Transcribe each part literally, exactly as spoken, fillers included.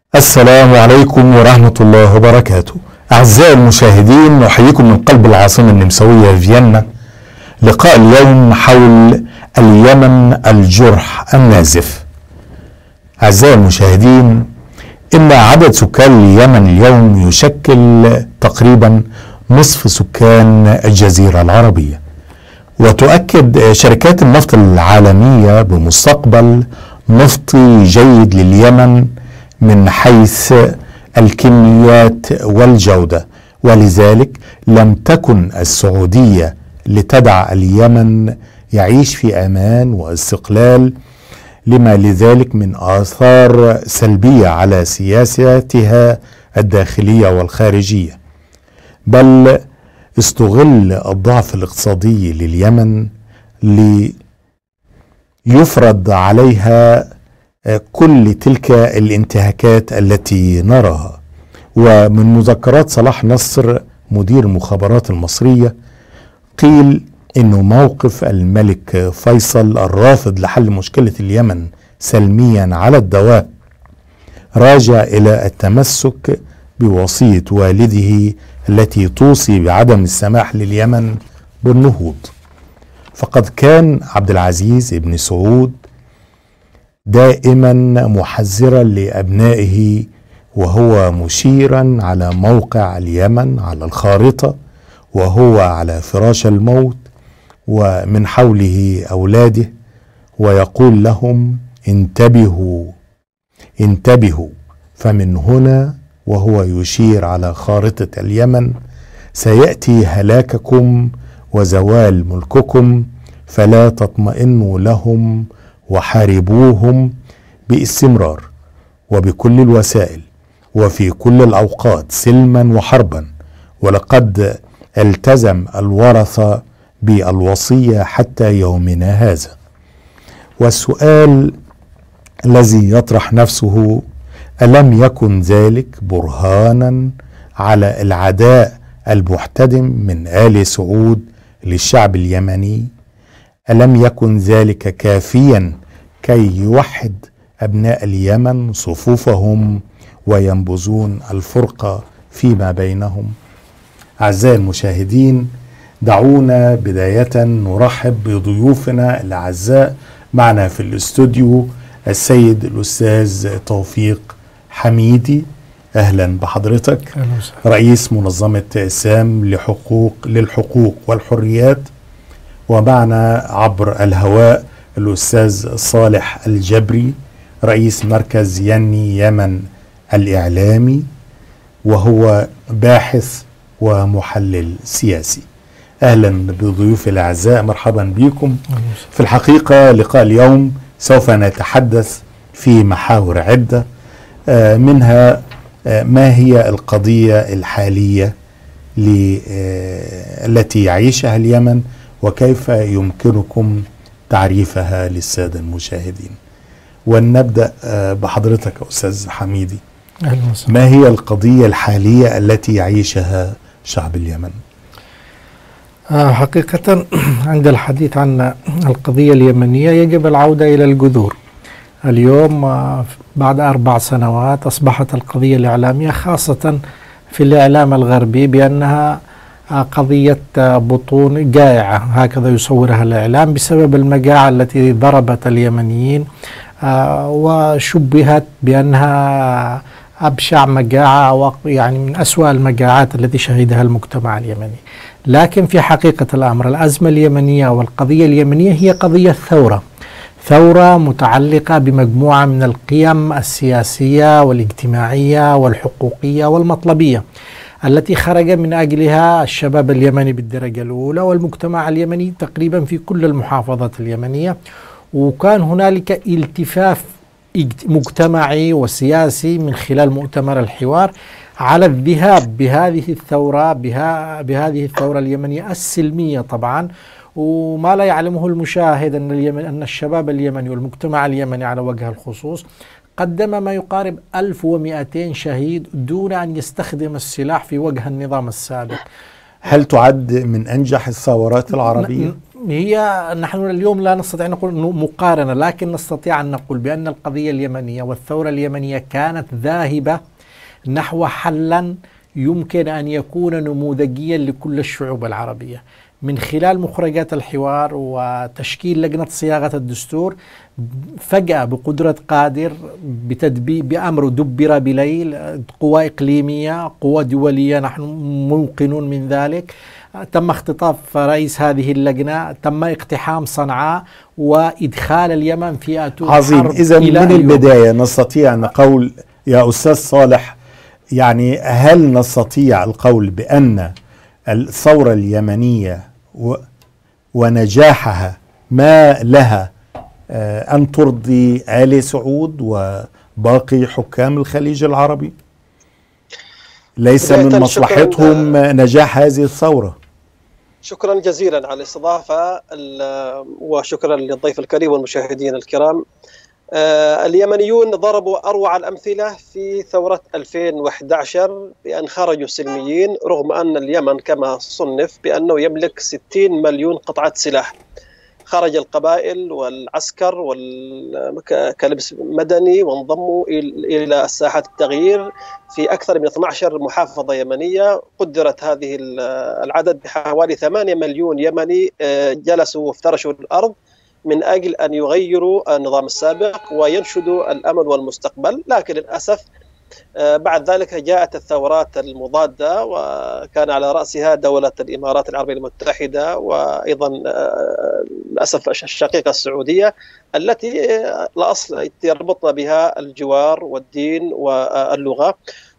السلام عليكم ورحمة الله وبركاته. أعزائي المشاهدين، نحييكم من قلب العاصمة النمساوية فيينا. لقاء اليوم حول اليمن، الجرح النازف. أعزائي المشاهدين، إن عدد سكان اليمن اليوم يشكل تقريبا نصف سكان الجزيرة العربية، وتؤكد شركات النفط العالمية بمستقبل نفطي جيد لليمن من حيث الكميات والجودة، ولذلك لم تكن السعودية لتدع اليمن يعيش في أمان واستقلال، لما لذلك من آثار سلبية على سياساتها الداخلية والخارجية، بل استغل الضعف الاقتصادي لليمن ليفرض عليها كل تلك الانتهاكات التي نراها. ومن مذكرات صلاح نصر مدير المخابرات المصرية قيل إنه موقف الملك فيصل الرافض لحل مشكلة اليمن سلميا على الدوام راجع إلى التمسك بوصية والده التي توصي بعدم السماح لليمن بالنهوض. فقد كان عبد العزيز بن سعود دائما محذرا لأبنائه، وهو مشيرا على موقع اليمن على الخارطة وهو على فراش الموت ومن حوله أولاده، ويقول لهم: انتبهوا انتبهوا، فمن هنا وهو يشير على خارطة اليمن سيأتي هلاككم وزوال ملككم، فلا تطمئنوا لهم وحاربوهم باستمرار وبكل الوسائل وفي كل الأوقات سلما وحربا. ولقد التزم الورثة بالوصية حتى يومنا هذا. والسؤال الذي يطرح نفسه: ألم يكن ذلك برهانا على العداء المحتدم من آل سعود للشعب اليمني؟ ألم يكن ذلك كافيا كي يوحد أبناء اليمن صفوفهم وينبذون الفرقة فيما بينهم؟ أعزائي المشاهدين، دعونا بداية نرحب بضيوفنا الأعزاء. معنا في الاستوديو السيد الأستاذ توفيق حميدي، أهلا بحضرتك، رئيس منظمة سام لحقوق للحقوق والحريات. ومعنا عبر الهواء الأستاذ صالح الجبري، رئيس مركز يني يمن الإعلامي، وهو باحث ومحلل سياسي. أهلا بضيوف الأعزاء، مرحبا بكم. في الحقيقة لقاء اليوم سوف نتحدث في محاور عدة، منها ما هي القضية الحالية التي يعيشها اليمن وكيف يمكنكم تعريفها للسادة المشاهدين. ونبدأ بحضرتك أستاذ حميدي. ما هي القضية الحالية التي يعيشها شعب اليمن؟ حقيقة عند الحديث عن القضية اليمنية يجب العودة إلى الجذور. اليوم بعد أربع سنوات أصبحت القضية الإعلامية خاصة في الإعلام الغربي بأنها قضية بطون جائعة، هكذا يصورها الإعلام، بسبب المجاعة التي ضربت اليمنيين، وشبهت بأنها أبشع مجاعة أو يعني من أسوأ المجاعات التي شهدها المجتمع اليمني. لكن في حقيقة الأمر الأزمة اليمنية والقضية اليمنية هي قضية ثورة ثورة متعلقة بمجموعة من القيم السياسية والاجتماعية والحقوقية والمطلبية التي خرج من أجلها الشباب اليمني بالدرجة الأولى والمجتمع اليمني تقريبا في كل المحافظات اليمنية. وكان هنالك التفاف مجتمعي وسياسي من خلال مؤتمر الحوار على الذهاب بهذه الثورة بها بهذه الثورة اليمنية السلمية طبعا. وما لا يعلمه المشاهد أن اليمن أن الشباب اليمني والمجتمع اليمني على وجه الخصوص قدم ما يقارب ألف ومئتين شهيد دون أن يستخدم السلاح في وجه النظام السابق. هل تعد من أنجح الثورات العربية؟ هي نحن اليوم لا نستطيع أن نقول مقارنة، لكن نستطيع أن نقول بأن القضية اليمنية والثورة اليمنية كانت ذاهبة نحو حلا يمكن أن يكون نموذجيا لكل الشعوب العربية من خلال مخرجات الحوار وتشكيل لجنة صياغة الدستور. فجأة بقدرة قادر بتدبير بأمر دبر بليل، قوى إقليمية قوى دولية نحن موقنون من ذلك، تم اختطاف رئيس هذه اللجنة، تم اقتحام صنعاء وإدخال اليمن في أتون عظيم. إذا من البداية نستطيع أن نقول يا أستاذ صالح، يعني هل نستطيع القول بأن الثورة اليمنية ونجاحها ما لها أن ترضي آل سعود وباقي حكام الخليج العربي؟ ليس من مصلحتهم نجاح هذه الثورة؟ شكرا جزيلا على الاستضافة وشكرا للضيف الكريم والمشاهدين الكرام. اليمنيون ضربوا أروع الأمثلة في ثورة ألفين وأحد عشر بأن خرجوا سلميين، رغم أن اليمن كما صنف بأنه يملك ستين مليون قطعة سلاح. خرج القبائل والعسكر كلبس مدني وانضموا إلى الساحة التغيير في أكثر من اثنتي عشرة محافظة يمنية. قدرت هذه العدد بحوالي ثمانية مليون يمني جلسوا وافترشوا الأرض من أجل أن يغيروا النظام السابق وينشدوا الأمل والمستقبل. لكن للأسف بعد ذلك جاءت الثورات المضادة، وكان على رأسها دولة الإمارات العربية المتحدة، وأيضا للأسف الشقيقة السعودية التي الأصل يربطنا بها الجوار والدين واللغة،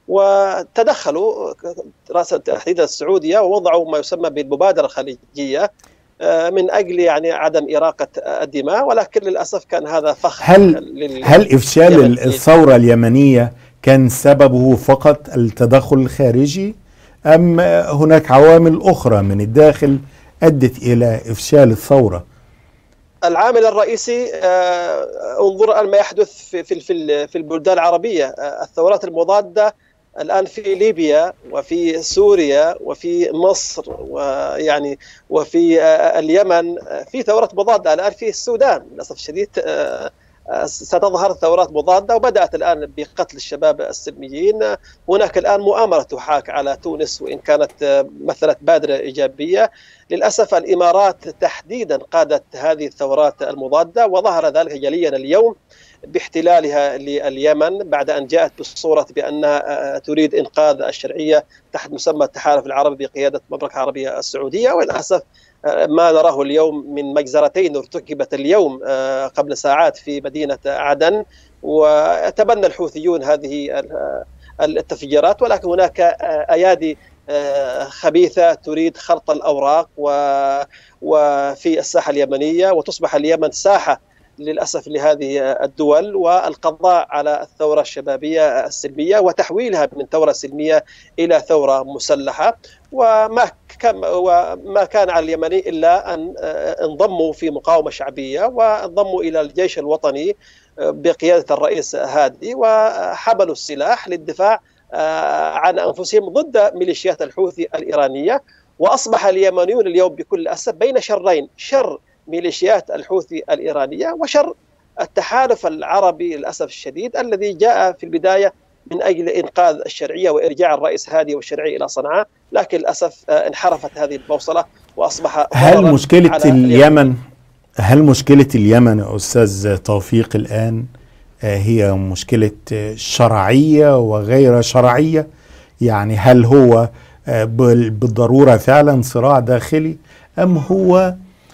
وتدخلوا رأسا تحديدا السعودية ووضعوا ما يسمى بالمبادرة الخليجية من أجل يعني عدم إراقة الدماء. ولكن للأسف كان هذا فخ. هل هل إفشال الثورة اليمنية كان سببه فقط التدخل الخارجي، أم هناك عوامل أخرى من الداخل أدت إلى إفشال الثورة؟ العامل الرئيسي انظر الآن ما يحدث في في في البلدان العربية. الثورات المضادة الآن في ليبيا وفي سوريا وفي مصر ويعني وفي اليمن في ثورات مضادة. الآن في السودان للأسف الشديد ستظهر ثورات مضادة، وبدأت الآن بقتل الشباب السلميين. هناك الآن مؤامرة تحاك على تونس وإن كانت مثلت بادرة إيجابية. للأسف الإمارات تحديدا قادت هذه الثورات المضادة، وظهر ذلك جليا اليوم باحتلالها لليمن بعد أن جاءت بالصورة بأنها تريد إنقاذ الشرعية تحت مسمى التحالف العربي بقيادة المملكة العربية السعودية. وللأسف ما نراه اليوم من مجزرتين ارتكبت اليوم قبل ساعات في مدينة عدن، وتبنى الحوثيون هذه التفجيرات، ولكن هناك أيادي خبيثة تريد خلط الأوراق وفي الساحة اليمنية، وتصبح اليمن ساحة للأسف لهذه الدول، والقضاء على الثورة الشبابية السلمية وتحويلها من ثورة سلمية إلى ثورة مسلحة. وما وما كان على اليمني إلا أن انضموا في مقاومة شعبية وانضموا إلى الجيش الوطني بقيادة الرئيس هادي، وحملوا السلاح للدفاع عن أنفسهم ضد ميليشيات الحوثي الإيرانية. وأصبح اليمنيون اليوم بكل أسف بين شرين: شر ميليشيات الحوثي الإيرانية وشر التحالف العربي للأسف الشديد الذي جاء في البداية من أجل إنقاذ الشرعية وإرجاع الرئيس هادي والشرعية إلى صنعاء، لكن للأسف انحرفت هذه الموصلة وأصبح هل مشكلة اليمن هل مشكلة اليمن أستاذ توفيق الآن هي مشكلة شرعية وغير شرعية؟ يعني هل هو بالضرورة فعلا صراع داخلي، أم هو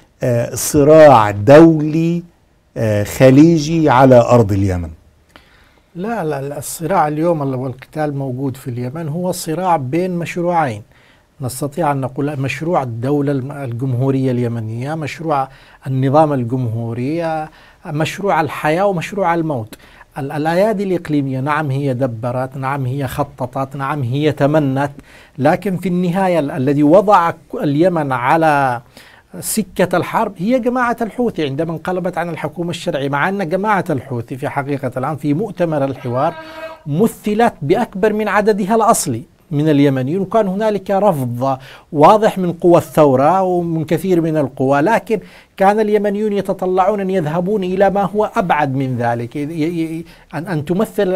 صراع دولي خليجي على أرض اليمن؟ لا لا الصراع اليوم والقتال موجود في اليمن هو صراع بين مشروعين. نستطيع أن نقول مشروع الدولة الجمهورية اليمنية، مشروع النظام الجمهوري، مشروع الحياة ومشروع الموت. الأيادي الإقليمية نعم هي دبرت، نعم هي خططت، نعم هي تمنت، لكن في النهاية الذي وضع اليمن على سكة الحرب هي جماعة الحوثي عندما انقلبت عن الحكومة الشرعية. مع أن جماعة الحوثي في حقيقة الآن في مؤتمر الحوار مثلت بأكبر من عددها الأصلي، من اليمنيين، وكان هنالك رفض واضح من قوى الثورة ومن كثير من القوى، لكن كان اليمنيون يتطلعون أن يذهبون إلى ما هو أبعد من ذلك، أن تمثل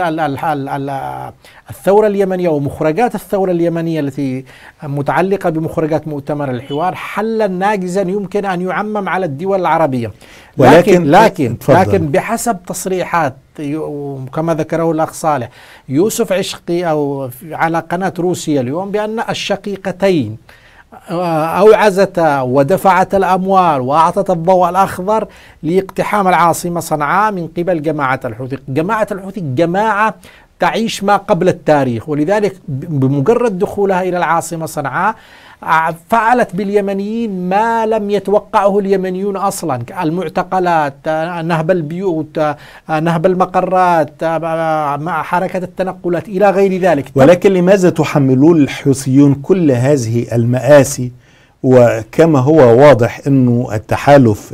الثورة اليمنية ومخرجات الثورة اليمنية التي متعلقة بمخرجات مؤتمر الحوار حلا ناجزا يمكن أن يعمم على الدول العربية. لكن لكن لكن بحسب تصريحات كما ذكره الأخ صالح يوسف عشقي أو على قناة روسيا اليوم بأن الشقيقتين أوعزتا ودفعت الأموال وأعطت الضوء الأخضر لاقتحام العاصمة صنعاء من قبل جماعة الحوثي. جماعة الحوثي جماعة تعيش ما قبل التاريخ، ولذلك بمجرد دخولها إلى العاصمة صنعاء فعلت باليمنيين ما لم يتوقعه اليمنيون أصلا، المعتقلات، نهب البيوت، نهب المقرات، حركة التنقلات إلى غير ذلك. ولكن لماذا تحملون الحوثيون كل هذه المآسي، وكما هو واضح أنه التحالف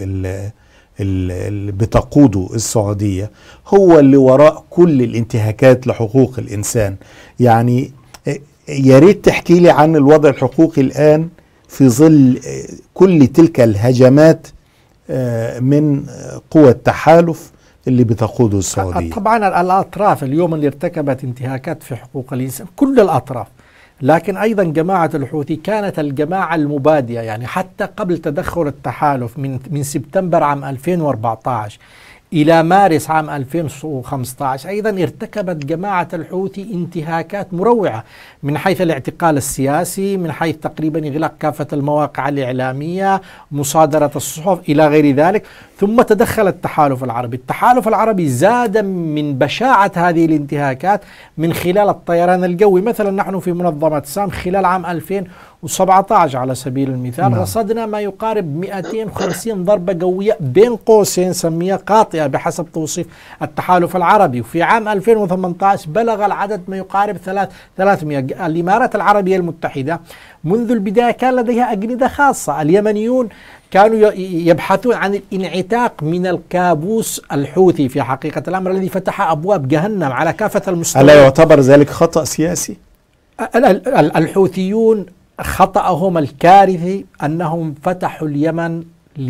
اللي بتقوده السعودية هو اللي وراء كل الانتهاكات لحقوق الإنسان؟ يعني يا ريت تحكي لي عن الوضع الحقوقي الآن في ظل كل تلك الهجمات من قوى التحالف اللي بتقوده السعودية. طبعا الأطراف اليوم اللي ارتكبت انتهاكات في حقوق الإنسان كل الأطراف، لكن أيضا جماعة الحوثي كانت الجماعة المبادئة، يعني حتى قبل تدخل التحالف من من سبتمبر عام ألفين وأربعة عشر إلى مارس عام ألفين وخمسة عشر أيضا ارتكبت جماعة الحوثي انتهاكات مروعة من حيث الاعتقال السياسي، من حيث تقريبا إغلاق كافة المواقع الإعلامية، مصادرة الصحف إلى غير ذلك. ثم تدخل التحالف العربي. التحالف العربي زاد من بشاعة هذه الانتهاكات من خلال الطيران الجوي. مثلا نحن في منظمة سام خلال عام ألفين وسبعة عشر على سبيل المثال نعم. رصدنا ما يقارب مئتين وخمسين ضربة جوية بين قوسين سميها قاطئة بحسب توصيف التحالف العربي، وفي عام ألفين وثمانية عشر بلغ العدد ما يقارب ثلاثمئة. الإمارات العربية المتحدة منذ البداية كان لديها أجندة خاصة. اليمنيون كانوا يبحثون عن الانعتاق من الكابوس الحوثي في حقيقة الأمر الذي فتح أبواب جهنم على كافة المستويات. ألا يعتبر ذلك خطأ سياسي؟ الحوثيون خطأهم الكارثي أنهم فتحوا اليمن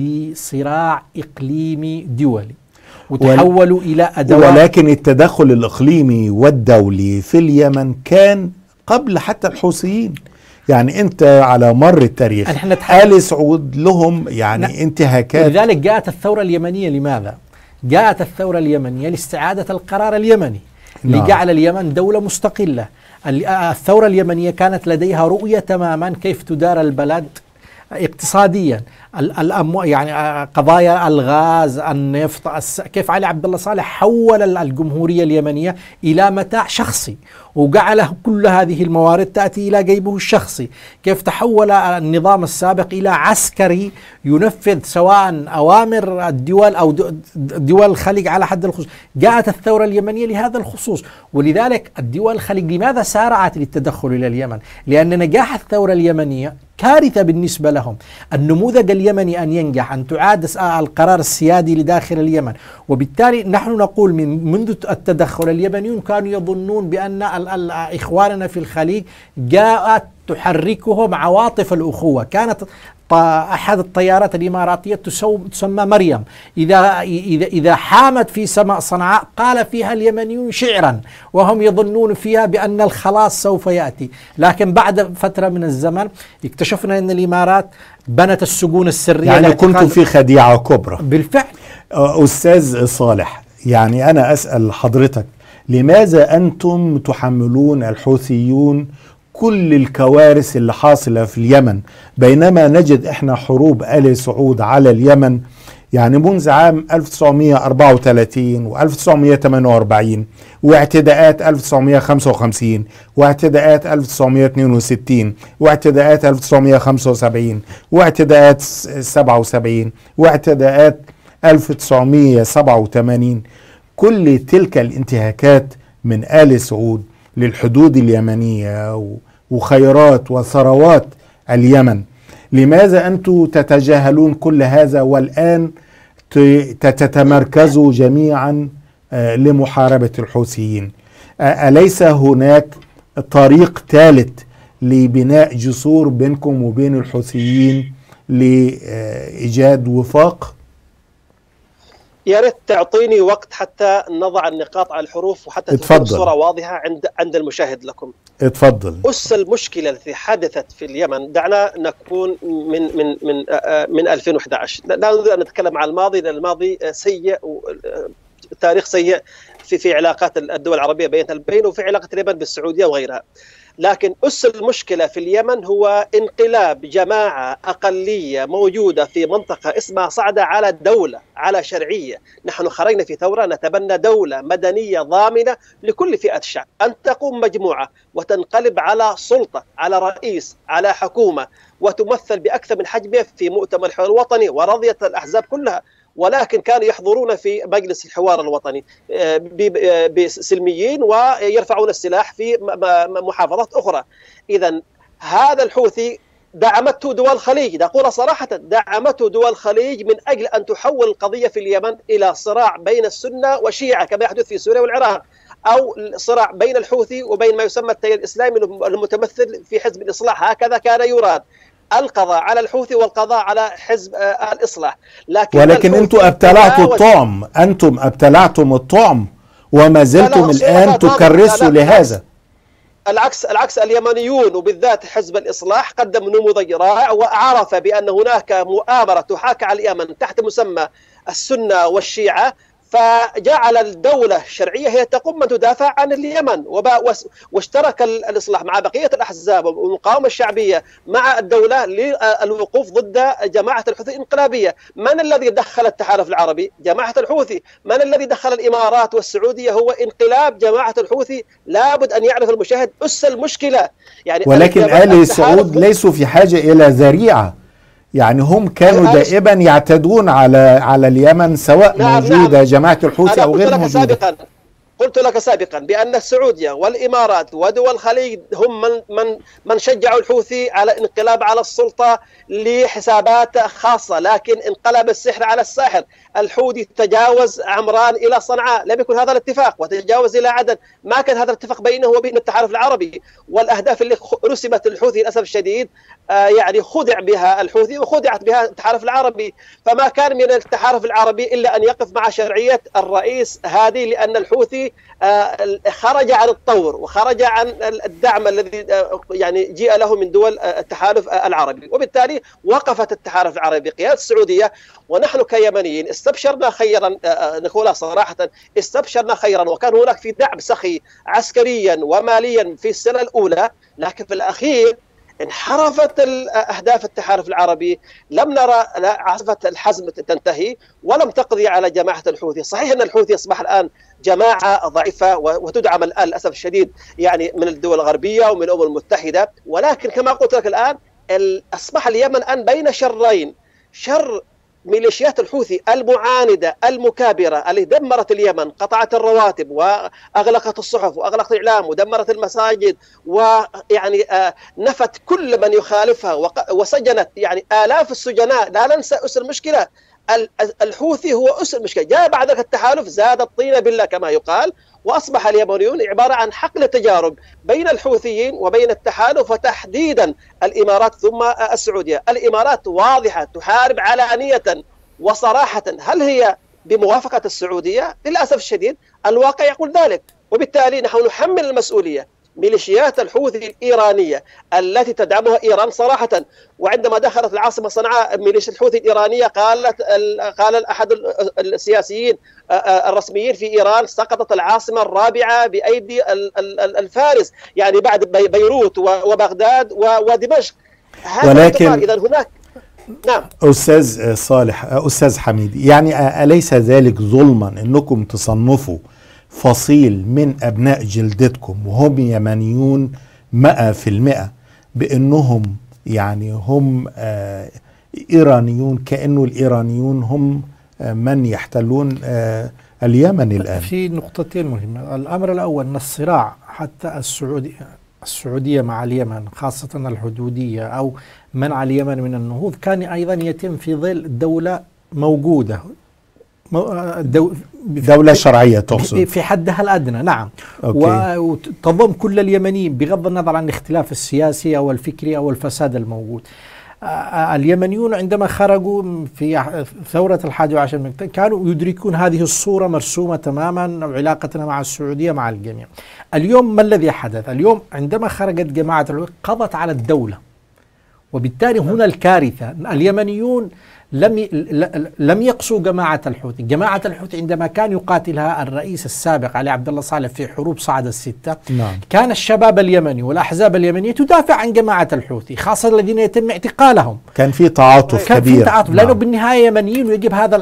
لصراع إقليمي دولي وتحولوا ول... إلى أدوات. ولكن التدخل الإقليمي والدولي في اليمن كان قبل حتى الحوثيين. يعني أنت على مر التاريخ آل سعود لهم يعني ن... انتهاكات. لذلك جاءت الثورة اليمنية. لماذا؟ جاءت الثورة اليمنية لاستعادة القرار اليمني نعم. لجعل اليمن دولة مستقلة. الثورة اليمنية كانت لديها رؤية تماما كيف تدار البلد اقتصاديا، الأمو يعني قضايا الغاز، النفط، كيف علي عبد الله صالح حول الجمهورية اليمنية إلى متاع شخصي وجعله كل هذه الموارد تأتي إلى جيبه الشخصي، كيف تحول النظام السابق إلى عسكري ينفذ سواء أوامر الدول أو دول الخليج على حد الخصوص. جاءت الثورة اليمنية لهذا الخصوص، ولذلك الدول الخليج لماذا سارعت للتدخل إلى اليمن؟ لأن نجاح الثورة اليمنية كارثة بالنسبة لهم. النموذج اليمني أن ينجح، أن تعاد القرار السيادي لداخل اليمن، وبالتالي نحن نقول من منذ التدخل اليمنيون كانوا يظنون بأن إخواننا في الخليج جاءت تحركهم عواطف الأخوة. كانت أحد الطيارات الإماراتية تسمى مريم، إذا إذا إذا حامت في سماء صنعاء قال فيها اليمنيون شعرا، وهم يظنون فيها بأن الخلاص سوف يأتي. لكن بعد فترة من الزمن اكتشفنا أن الإمارات بنت السجون السرية. يعني كنتم في خديعة كبرى بالفعل. أستاذ صالح، يعني أنا أسأل حضرتك لماذا أنتم تحملون الحوثيون كل الكوارث اللي حاصلة في اليمن، بينما نجد احنا حروب آل سعود على اليمن يعني منذ عام ألف وتسعمئة وأربعة وثلاثين وألف وتسعمئة وثمانية وأربعين، واعتداءات ألف وتسعمئة وخمسة وخمسين، واعتداءات ألف وتسعمئة واثنين وستين، واعتداءات ألف وتسعمئة وخمسة وسبعين، واعتداءات سبعة وسبعين، واعتداءات ألف وتسعمئة وسبعة وثمانين. كل تلك الانتهاكات من آل سعود للحدود اليمنية وخيرات وثروات اليمن. لماذا أنتم تتجاهلون كل هذا والآن تتمركزوا جميعا لمحاربة الحوثيين؟ أليس هناك طريق ثالث لبناء جسور بينكم وبين الحوثيين لإيجاد وفاق؟ يا ريت تعطيني وقت حتى نضع النقاط على الحروف وحتى تكون الصورة واضحة عند عند المشاهد لكم. اتفضل. أس المشكلة التي حدثت في اليمن، دعنا نكون من من من من ألفين وإحدى عشر، لا نريد أن نتكلم عن الماضي لأن الماضي سيء وتاريخ سيء في في علاقات الدول العربية بين البين وفي علاقة اليمن بالسعودية وغيرها. لكن أس المشكلة في اليمن هو انقلاب جماعة أقلية موجودة في منطقة اسمها صعدة على دولة، على شرعية. نحن خرجنا في ثورة نتبنى دولة مدنية ضامنة لكل فئة الشعب، أن تقوم مجموعة وتنقلب على سلطة، على رئيس، على حكومة، وتمثل بأكثر من حجمها في مؤتمر الحوار الوطني، ورضيت الأحزاب كلها. ولكن كانوا يحضرون في مجلس الحوار الوطني بسلميين ويرفعون السلاح في محافظات أخرى. إذن هذا الحوثي دعمته دول الخليج، نقول صراحة دعمته دول الخليج من أجل أن تحول القضية في اليمن إلى صراع بين السنة والشيعة كما يحدث في سوريا والعراق، أو صراع بين الحوثي وبين ما يسمى التيار الإسلامي المتمثل في حزب الإصلاح. هكذا كان يراد، القضاء على الحوثي والقضاء على حزب الإصلاح. لكن ولكن أنتم ابتلعتوا الطعم، أنتم ابتلعتم الطعم وما زلتم الآن تكرسوا لهذا. العكس العكس اليمنيون وبالذات حزب الإصلاح قدم نموذج رائع، وعرف بأن هناك مؤامرة تحاك على اليمن تحت مسمى السنة والشيعة، فجعل الدولة الشرعية هي تقوم من تدافع عن اليمن، واشترك الإصلاح مع بقية الأحزاب والمقاومة الشعبية مع الدولة للوقوف ضد جماعة الحوثي الانقلابية. من الذي دخل التحالف العربي؟ جماعة الحوثي. من الذي دخل الإمارات والسعودية؟ هو انقلاب جماعة الحوثي. لابد أن يعرف المشاهد أس المشكلة. يعني ولكن آل سعود ليسوا في حاجة إلى ذريعة، يعني هم كانوا دائما يعتدون على على اليمن سواء نعم موجودة نعم. جماعة الحوثي أو غير موجودة. سابقا قلت لك سابقا بأن السعودية والإمارات ودول الخليج هم من من من شجعوا الحوثي على الانقلاب على السلطة لحسابات خاصة، لكن انقلب السحر على الساحر. الحوثي تجاوز عمران إلى صنعاء، لم يكن هذا الاتفاق، وتجاوز إلى عدن، ما كان هذا الاتفاق بينه وبين التحالف العربي. والأهداف اللي رسمت الحوثي للأسف الشديد آه يعني خدع بها الحوثي وخدعت بها التحالف العربي. فما كان من التحالف العربي إلا أن يقف مع شرعية الرئيس هادي، لأن الحوثي آه خرج عن الطور وخرج عن الدعم الذي آه يعني جاء له من دول التحالف العربي، وبالتالي وقفت التحالف العربي بقيادة السعودية. ونحن كيمنيين استبشرنا خيرا، آه نقولها صراحة استبشرنا خيرا، وكان هناك في دعم سخي عسكريا وماليا في السنة الأولى، لكن في الأخير انحرفت أهداف التحالف العربي. لم نرى عاصفة الحزم تنتهي ولم تقضي على جماعة الحوثي. صحيح أن الحوثي أصبح الآن جماعة ضعيفة وتدعم الآن للأسف الشديد يعني من الدول الغربية ومن الأمم المتحدة، ولكن كما قلت لك الآن أصبح اليمن الآن بين شرين: شر ميليشيات الحوثي المعاندة المكابرة اللي دمرت اليمن، قطعت الرواتب وأغلقت الصحف وأغلقت الإعلام ودمرت المساجد، ويعني نفت كل من يخالفها وسجنت يعني آلاف السجناء. لا ننسى أس المشكلة، الحوثي هو أس المشكلة. جاء بعد ذلك التحالف زاد الطين بالله كما يقال، وأصبح اليمنيون عبارة عن حقل تجارب بين الحوثيين وبين التحالف، وتحديدا الإمارات ثم السعودية. الإمارات واضحة تحارب علانية وصراحة. هل هي بموافقة السعودية؟ للأسف الشديد الواقع يقول ذلك، وبالتالي نحن نحمل المسؤولية ميليشيات الحوثي الإيرانية التي تدعمها إيران صراحة. وعندما دخلت العاصمة صنعاء ميليشيا الحوثي الإيرانية قالت قال أحد السياسيين الرسميين في إيران سقطت العاصمة الرابعة بأيدي الفارس، يعني بعد بيروت وبغداد ودمشق. ولكن إذا هناك نعم أستاذ صالح، أستاذ حميدي، يعني أليس ذلك ظلما أنكم تصنفوا فصيل من أبناء جلدتكم وهم يمنيون مئة في المئة بأنهم يعني هم آه إيرانيون، كأنه الإيرانيون هم آه من يحتلون آه اليمن الآن؟ في نقطتين مهمة. الأمر الأول أن الصراع حتى السعودية السعودية مع اليمن، خاصة الحدودية أو منع اليمن من النهوض، كان أيضا يتم في ظل دولة موجودة دولة شرعية تقصد؟ في حدها الأدنى، نعم. أوكي. وتضم كل اليمنيين بغض النظر عن الاختلاف السياسي أو الفكري أو الفساد الموجود. اليمنيون عندما خرجوا في ثورة الحادي عشر كانوا يدركون هذه الصورة مرسومة تماما، وعلاقتنا مع السعودية مع الجميع. اليوم ما الذي حدث؟ اليوم عندما خرجت جماعة الحوثي قضت على الدولة، وبالتالي هنا الكارثة. اليمنيون لم لم يقصوا جماعة الحوثي. جماعة الحوثي عندما كان يقاتلها الرئيس السابق علي عبد الله صالح في حروب صعد الستة، نعم. كان الشباب اليمني والأحزاب اليمنية تدافع عن جماعة الحوثي، خاصة الذين يتم اعتقالهم. كان في تعاطف كان كبير. في تعاطف، نعم. لأنه بالنهاية يمنيين، ويجب هذا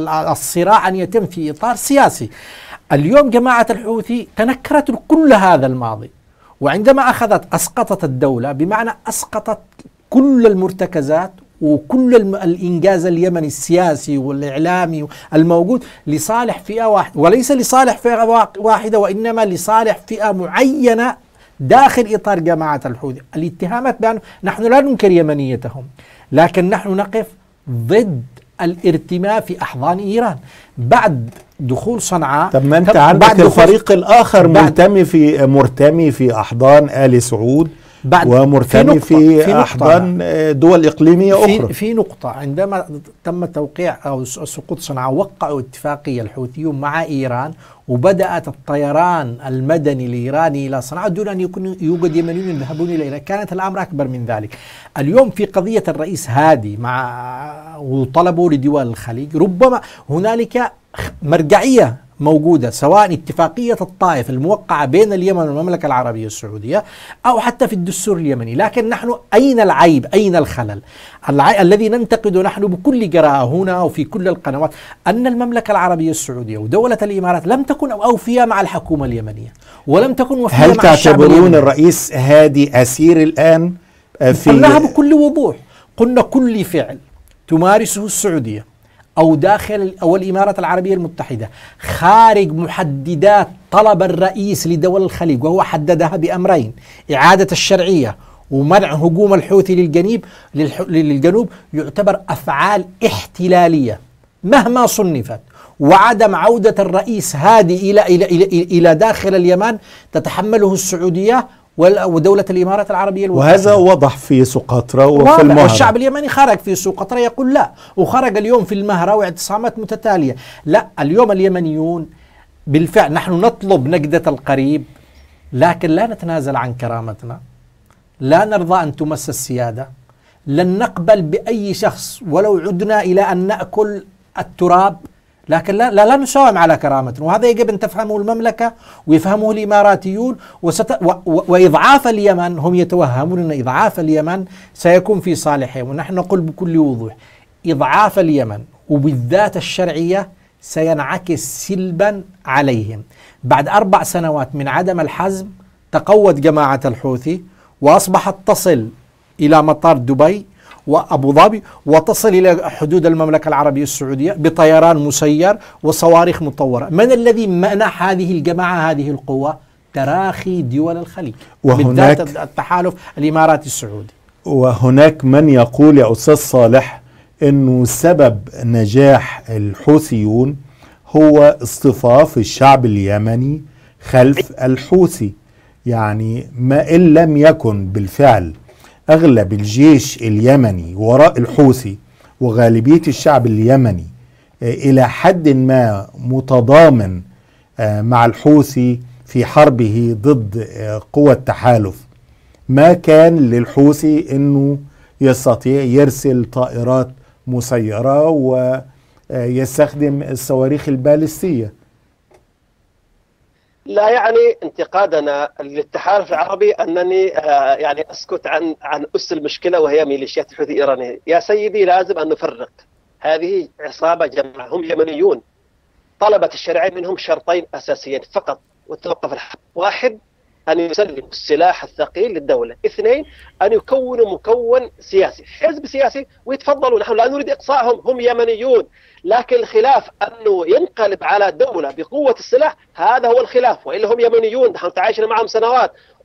الصراع أن يتم في إطار سياسي. اليوم جماعة الحوثي تنكرت كل هذا الماضي، وعندما أخذت أسقطت الدولة، بمعنى أسقطت كل المرتكزات وكل الإنجاز اليمني السياسي والإعلامي الموجود لصالح فئة واحدة، وليس لصالح فئة واحدة، وإنما لصالح فئة معينة داخل إطار جماعة الحوثي. الاتهامات بأنه نحن لا ننكر يمنيتهم، لكن نحن نقف ضد الارتماء في أحضان إيران بعد دخول صنعاء. طب ما أنت عندك الفريق الآخر مرتمي في مرتمي في أحضان آل سعود، ومرتمي في, في أحضان دول إقليمية أخرى. في, في نقطة، عندما تم توقيع أو سقوط صنعاء وقعوا اتفاقية الحوثيون مع إيران، وبدأت الطيران المدني الإيراني إلى صنعاء دون أن يكون يوجد يمنيون يذهبون إلى إيران. كانت الأمر أكبر من ذلك. اليوم في قضية الرئيس هادي مع وطلبوا لدول الخليج، ربما هنالك مرجعية موجودة، سواء اتفاقية الطائف الموقعة بين اليمن والمملكة العربية السعودية أو حتى في الدستور اليمني. لكن نحن أين العيب؟ أين الخلل؟ العي... الذي ننتقده نحن بكل جراءة هنا وفي كل القنوات أن المملكة العربية السعودية ودولة الإمارات لم تكن أوفياء مع الحكومة اليمنية، ولم تكن وفية هل مع الشعب اليمني. هل تعتبرون الرئيس هادي أسير الآن؟ في قلناها بكل وضوح، قلنا كل فعل تمارسه السعودية أو داخل أو الإمارات العربية المتحدة خارج محددات طلب الرئيس لدول الخليج، وهو حددها بأمرين: إعادة الشرعية ومنع هجوم الحوثي للجنوب للجنوب يعتبر أفعال احتلالية مهما صنفت، وعدم عودة الرئيس هادي إلى إلى إلى إلى داخل اليمن تتحمله السعودية ودولة الإمارات العربية المتحدة. وهذا وضح في سقطرى وفي المهرة، والشعب اليمني خرج في سقطرى يقول لا، وخرج اليوم في المهرة واعتصامات متتالية. لا، اليوم اليمنيون بالفعل نحن نطلب نجدة القريب، لكن لا نتنازل عن كرامتنا، لا نرضى أن تمس السيادة، لن نقبل بأي شخص ولو عدنا إلى أن نأكل التراب، لكن لا لا, لا نساوم على كرامتنا. وهذا يجب أن تفهمه المملكة ويفهمه الإماراتيون. وست و و وإضعاف اليمن، هم يتوهمون أن إضعاف اليمن سيكون في صالحهم، ونحن نقول بكل وضوح إضعاف اليمن وبالذات الشرعية سينعكس سلبا عليهم. بعد أربع سنوات من عدم الحزم تقوت جماعة الحوثي وأصبحت تصل إلى مطار دبي وأبو ظبي، وتصل إلى حدود المملكة العربية السعودية بطيران مسير وصواريخ مطورة. من الذي منح هذه الجماعة هذه القوة؟ تراخي دول الخليج، بالذات التحالف الإماراتي السعودي. وهناك من يقول يا أستاذ صالح أنه سبب نجاح الحوثيون هو اصطفاف الشعب اليمني خلف الحوثي. يعني ما إن لم يكن بالفعل أغلب الجيش اليمني وراء الحوثي وغالبية الشعب اليمني إلى حد ما متضامن مع الحوثي في حربه ضد قوى التحالف، ما كان للحوثي أنه يستطيع يرسل طائرات مسيرة ويستخدم الصواريخ البالستية. لا يعني انتقادنا للتحالف العربي أنني يعني أسكت عن عن أس المشكلة وهي ميليشيات الحوثي الإيرانية. يا سيدي لازم أن نفرق، هذه عصابة جماعة هم يمنيون، طلبت الشرعية منهم شرطين أساسيين فقط وتوقف الحرب: واحد أن يسلموا السلاح الثقيل للدولة، اثنين أن يكونوا مكون سياسي، حزب سياسي ويتفضلوا. نحن لا نريد إقصائهم، هم يمنيون، لكن الخلاف أنه ينقلب على دولة بقوة السلاح، هذا هو الخلاف، وإلا هم يمنيون نحن تعايشنا معهم سنوات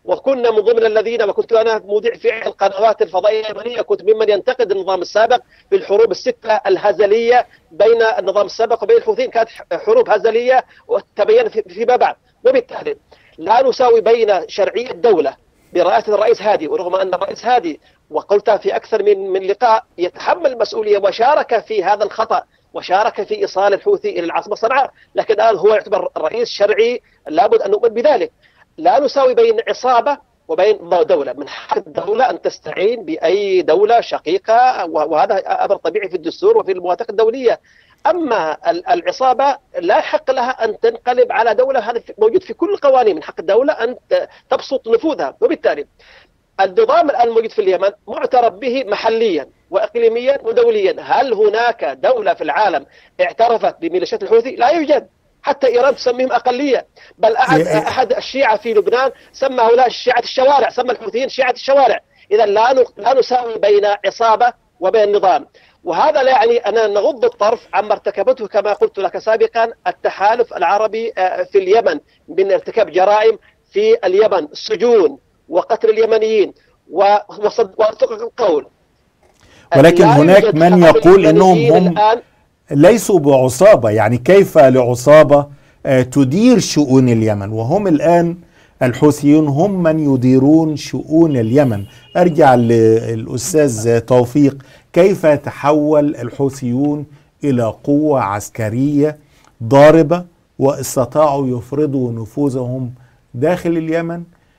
وكنا من ضمن الذين، وكنت أنا مذيع في القنوات الفضائية اليمنية، كنت ممن ينتقد النظام السابق في الحروب الستة الهزلية بين النظام السابق وبين الحوثيين، كانت حروب هزلية وتبين فيما بعد. وبالتالي لا نساوي بين شرعية الدولة برئاسة الرئيس هادي، ورغم أن الرئيس هادي وقلتها في أكثر من من لقاء يتحمل المسؤولية وشارك في هذا الخطأ وشارك في إيصال الحوثي إلى العاصمة صنعاء، لكن الآن هو يعتبر رئيس شرعي، لابد أن نؤمن بذلك. لا نساوي بين عصابة وبين دولة. من حق الدولة أن تستعين بأي دولة شقيقة، وهذا أمر طبيعي في الدستور وفي المواثيق الدولية. أما العصابة لا يحق لها أن تنقلب على دولة، هذا موجود في كل القوانين. من حق الدولة أن تبسط نفوذها. وبالتالي النظام الآن الموجود في اليمن معترف به محليا وإقليميا ودوليا. هل هناك دولة في العالم اعترفت بميليشيات الحوثي؟ لا يوجد. حتى إيران تسميهم أقلية، بل أحد, أحد الشيعة في لبنان سمى هؤلاء شيعة الشوارع، سمى الحوثيين شيعة الشوارع. إذا لا لا نساوي بين عصابة وبين نظام. وهذا لا يعني أننا نغض الطرف عما ارتكبته كما قلت لك سابقا التحالف العربي في اليمن من ارتكاب جرائم في اليمن، سجون وقتل اليمنيين وصدق القول. ولكن هناك من يقول أنهم هم ليسوا بعصابة. يعني كيف لعصابة تدير شؤون اليمن وهم الآن الحوثيون هم من يديرون شؤون اليمن؟ أرجع للأستاذ توفيق، كيف تحول الحوثيون إلى قوة عسكرية ضاربة واستطاعوا يفرضوا نفوذهم داخل اليمن،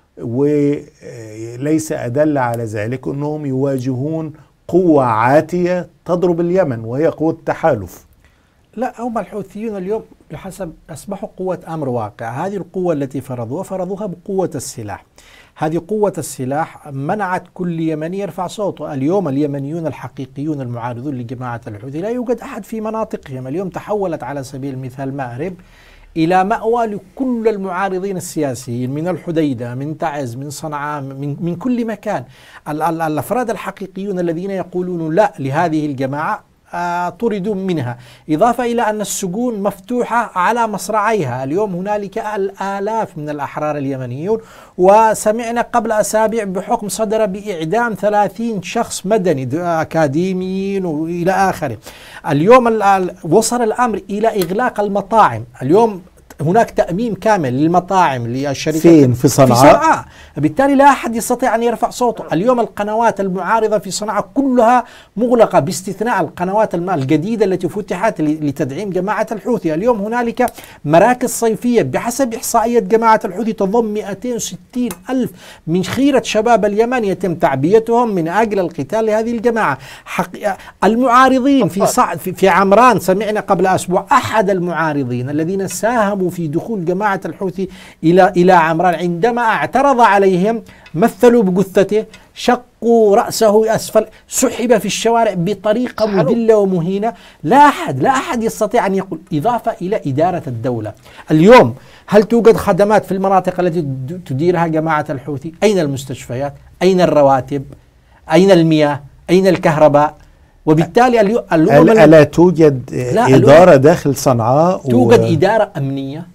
وليس أدل على ذلك أنهم يواجهون قوة عاتية تضرب اليمن وهي قوة التحالف؟ لا، هم الحوثيون اليوم بحسب أصبحوا قوة أمر واقع. هذه القوة التي فرضوها فرضوها بقوة السلاح. هذه قوة السلاح منعت كل يمني يرفع صوته. اليوم اليمنيون الحقيقيون المعارضون لجماعة الحوثي لا يوجد أحد في مناطقهم. اليوم تحولت على سبيل المثال مأرب إلى مأوى لكل المعارضين السياسيين من الحديدة، من تعز، من صنعاء، من, من كل مكان. الأفراد الحقيقيون الذين يقولون لا لهذه الجماعة آه طردوا منها، إضافة إلى أن السجون مفتوحة على مصراعيها. اليوم هنالك الآلاف من الأحرار اليمنيون، وسمعنا قبل أسابيع بحكم صدر بإعدام ثلاثين شخص مدني أكاديميين وإلى آخره. اليوم وصل الأمر إلى إغلاق المطاعم. اليوم هناك تأميم كامل للمطاعم للشركات فين؟ في صنعاء. في صنعاء. بالتالي لا أحد يستطيع أن يرفع صوته. اليوم القنوات المعارضة في صنعاء كلها مغلقة باستثناء القنوات الجديدة التي فتحت لتدعيم جماعة الحوثي. اليوم هنالك مراكز صيفية بحسب إحصائية جماعة الحوثي تضم مئتين وستين ألف من خيرة شباب اليمن يتم تعبيتهم من أجل القتال لهذه الجماعة. المعارضين في صعد في, في عمران سمعنا قبل أسبوع أحد المعارضين الذين ساهموا في دخول جماعة الحوثي إلى إلى عمران عندما اعترض عليهم مثلوا بجثته، شقوا رأسه أسفل، سحب في الشوارع بطريقة مذلة ومهينة. لا أحد لا أحد يستطيع أن يقول. إضافة إلى إدارة الدولة. اليوم هل توجد خدمات في المناطق التي تديرها جماعة الحوثي؟ أين المستشفيات؟ أين الرواتب؟ أين المياه؟ أين الكهرباء؟ وبالتالي اليوم ألا توجد إدارة داخل صنعاء؟ توجد و... إدارة أمنية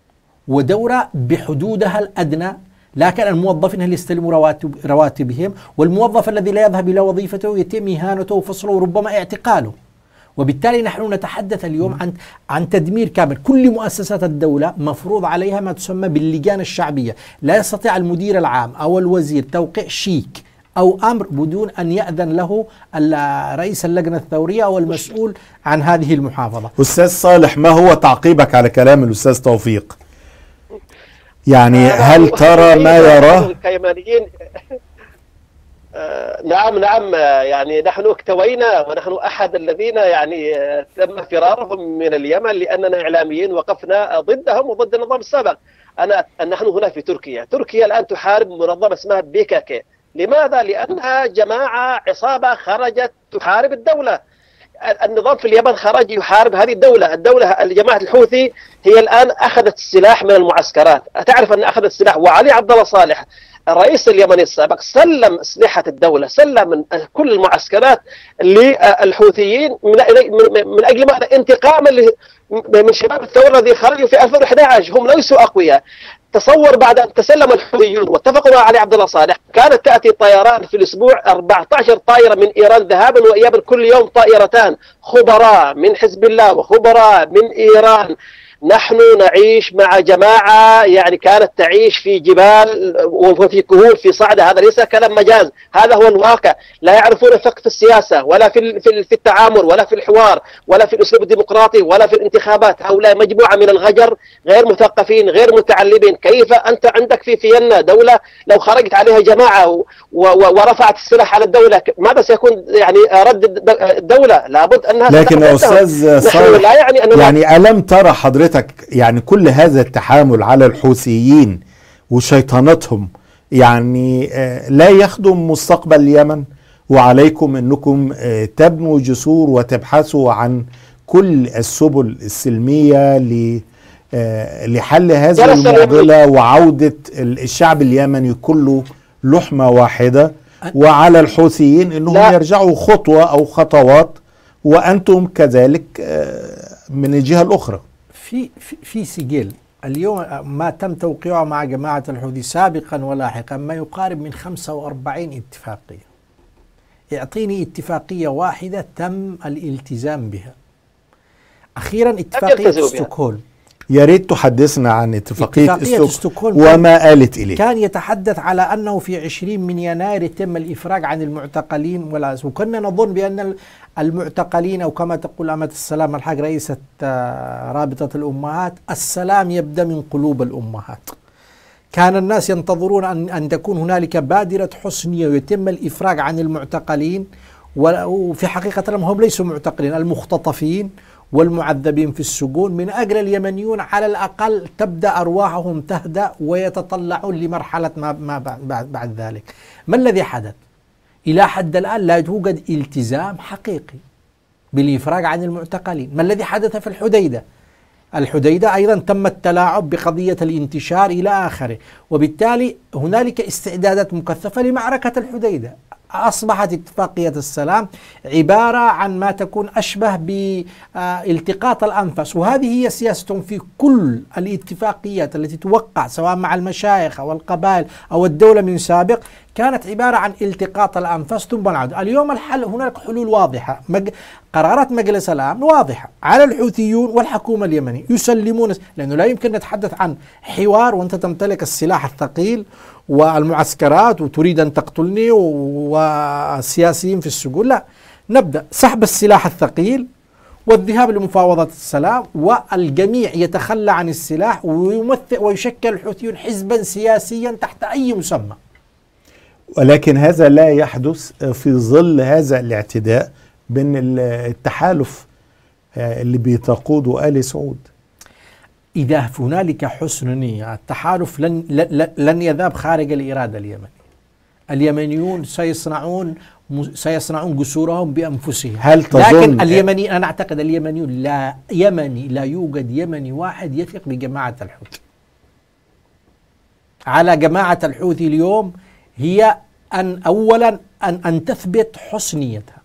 ودورة بحدودها الأدنى، لكن الموظفين اللي يستلموا رواتب رواتبهم، والموظف الذي لا يذهب إلى وظيفته يتم إهانته وفصله وربما اعتقاله. وبالتالي نحن نتحدث اليوم عن عن تدمير كامل. كل مؤسسات الدولة مفروض عليها ما تسمى باللجان الشعبية. لا يستطيع المدير العام أو الوزير توقيع شيك أو أمر بدون أن يأذن له رئيس اللجنة الثورية أو المسؤول عن هذه المحافظة. أستاذ صالح، ما هو تعقيبك على كلام الأستاذ توفيق؟ يعني هل ترى ما يراه الكيمانيين؟ نعم نعم، يعني نحن اكتوينا، ونحن أحد الذين يعني تم فرارهم من اليمن لأننا إعلاميين وقفنا ضدهم وضد النظام السابق. أنا نحن هنا في تركيا. تركيا الآن تحارب منظمة اسمها بي كي كي. لماذا؟ لأنها جماعة عصابة خرجت تحارب الدولة. النظام في اليمن خرج يحارب هذه الدولة. الدولة جماعة الحوثي هي الآن أخذت السلاح من المعسكرات. تعرف أن أخذت السلاح، وعلي عبد الله صالح الرئيس اليمني السابق سلم أسلحة الدولة، سلم من كل المعسكرات للحوثيين من أجل ماذا؟ انتقاما من شباب الثورة الذي خرجوا في ألفين وأحد عشر. هم ليسوا أقوياء. تصور بعد أن تسلم الحوثيون واتفقوا مع علي عبد الله صالح، كانت تأتي طيران في الأسبوع أربعة عشر طائرة من إيران ذهابا وإيابا، كل يوم طائرتان، خبراء من حزب الله وخبراء من إيران. نحن نعيش مع جماعة يعني كانت تعيش في جبال وفي كهوف في صعدة، هذا ليس كلام مجاز، هذا هو الواقع. لا يعرفون الفقه في السياسة ولا في في التعامل ولا في الحوار ولا في الأسلوب الديمقراطي ولا في الانتخابات. هؤلاء مجموعة من الغجر، غير مثقفين غير متعلمين. كيف أنت عندك في فيينا دولة لو خرجت عليها جماعة ورفعت السلاح على الدولة، ماذا سيكون يعني رد الدولة؟ لابد أنها لكن يا أستاذ صالح لا يعني, أنه يعني ألم ترى حضرتك يعني كل هذا التحامل على الحوثيين وشيطانتهم يعني لا يخدم مستقبل اليمن؟ وعليكم أنكم تبنوا جسور وتبحثوا عن كل السبل السلمية لحل هذه المعضلة وعودة الشعب اليمني كله لحمة واحدة، وعلى الحوثيين أنهم يرجعوا خطوة أو خطوات وأنتم كذلك من الجهة الأخرى. في في سجل اليوم ما تم توقيعه مع جماعة الحوثي سابقا ولاحقا ما يقارب من خمسة وأربعين اتفاقية. يعطيني اتفاقية واحدة تم الالتزام بها. أخيرا اتفاقية ستوكهولم. يا ريت تحدثنا عن اتفاقية, اتفاقية ستوكهولم وما قالت إليه. كان يتحدث على أنه في عشرين من يناير يتم الإفراج عن المعتقلين، وكنا نظن بأن المعتقلين أو كما تقول أمة السلام الحق رئيسة رابطة الأمهات، السلام يبدأ من قلوب الأمهات. كان الناس ينتظرون أن أن تكون هنالك بادرة حسنية ويتم الإفراج عن المعتقلين، وفي حقيقة الأمر هم ليسوا معتقلين، المختطفين والمعذبين في السجون، من أجل اليمنيون على الأقل تبدأ أرواحهم تهدأ ويتطلعون لمرحلة ما, ما بعد, بعد ذلك. ما الذي حدث؟ إلى حد الآن لا يوجد التزام حقيقي بالإفراج عن المعتقلين. ما الذي حدث في الحديدة؟ الحديدة أيضا تم التلاعب بقضية الانتشار إلى آخره، وبالتالي هنالك استعدادات مكثفة لمعركة الحديدة. أصبحت اتفاقية السلام عبارة عن ما تكون أشبه بالتقاط الأنفس، وهذه هي سياسة في كل الاتفاقيات التي توقع سواء مع المشايخ أو القبائل أو الدولة من سابق، كانت عبارة عن التقاط الأنفس ثم العودة. اليوم الحل هناك حلول واضحة، مج... قرارات مجلس الأمن واضحة على الحوثيون والحكومة اليمنية يسلمون، لأنه لا يمكن نتحدث عن حوار وأنت تمتلك السلاح الثقيل والمعسكرات وتريد أن تقتلني والسياسيين في السجون. لا، نبدأ سحب السلاح الثقيل والذهاب لمفاوضة السلام، والجميع يتخلى عن السلاح ويمثل ويشكل الحوثيون حزبا سياسيا تحت أي مسمى. ولكن هذا لا يحدث في ظل هذا الاعتداء بين التحالف اللي بتقوده آل سعود. إذا هنالك حسن نية التحالف لن, لن, لن يذهب خارج الإرادة اليمنية. اليمنيون سيصنعون سيصنعون جسورهم بأنفسهم. هل تظن لكن اليمني أنا أعتقد اليمنيون لا يمني لا يوجد يمني واحد يثق بجماعة الحوثي. على جماعة الحوثي اليوم هي أن أولا أن, أن تثبت حسنيتها.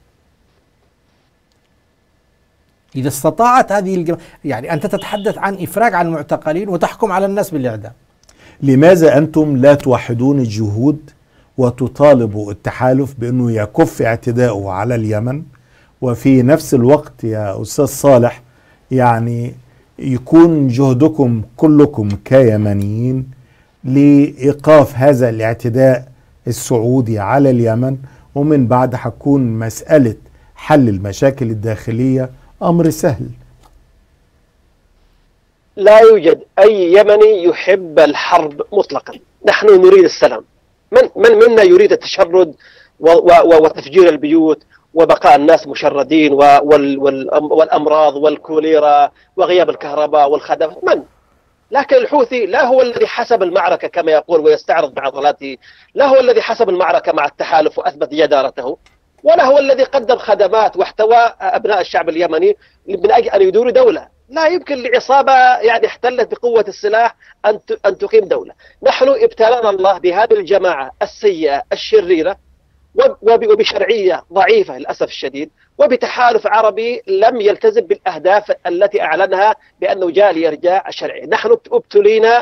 إذا استطاعت هذه الجماعة، يعني أنت تتحدث عن إفراج عن المعتقلين وتحكم على الناس بالإعدام. لماذا أنتم لا توحدون الجهود وتطالبوا التحالف بأنه يكف اعتداؤه على اليمن، وفي نفس الوقت يا أستاذ صالح يعني يكون جهدكم كلكم كيمنيين لإيقاف هذا الاعتداء السعودي على اليمن، ومن بعد حتكون مسألة حل المشاكل الداخلية أمر سهل؟ لا يوجد أي يمني يحب الحرب مطلقا، نحن نريد السلام. من من منا يريد التشرد وتفجير البيوت وبقاء الناس مشردين والأمراض والكوليرا وغياب الكهرباء والخدمات؟ من؟ لكن الحوثي لا هو الذي حسب المعركة كما يقول ويستعرض بعضلاته، لا هو الذي حسب المعركة مع التحالف وأثبت جدارته، ولا هو الذي قدم خدمات واحتوى أبناء الشعب اليمني من أجل أن يدوروا دولة. لا يمكن لعصابة يعني احتلت بقوة السلاح أن أن تقيم دولة. نحن ابتلانا الله بهذه الجماعة السيئة الشريرة وبشرعية ضعيفة للأسف الشديد، وبتحالف عربي لم يلتزم بالأهداف التي أعلنها بأنه جاء لإرجاع الشرعية. نحن ابتلينا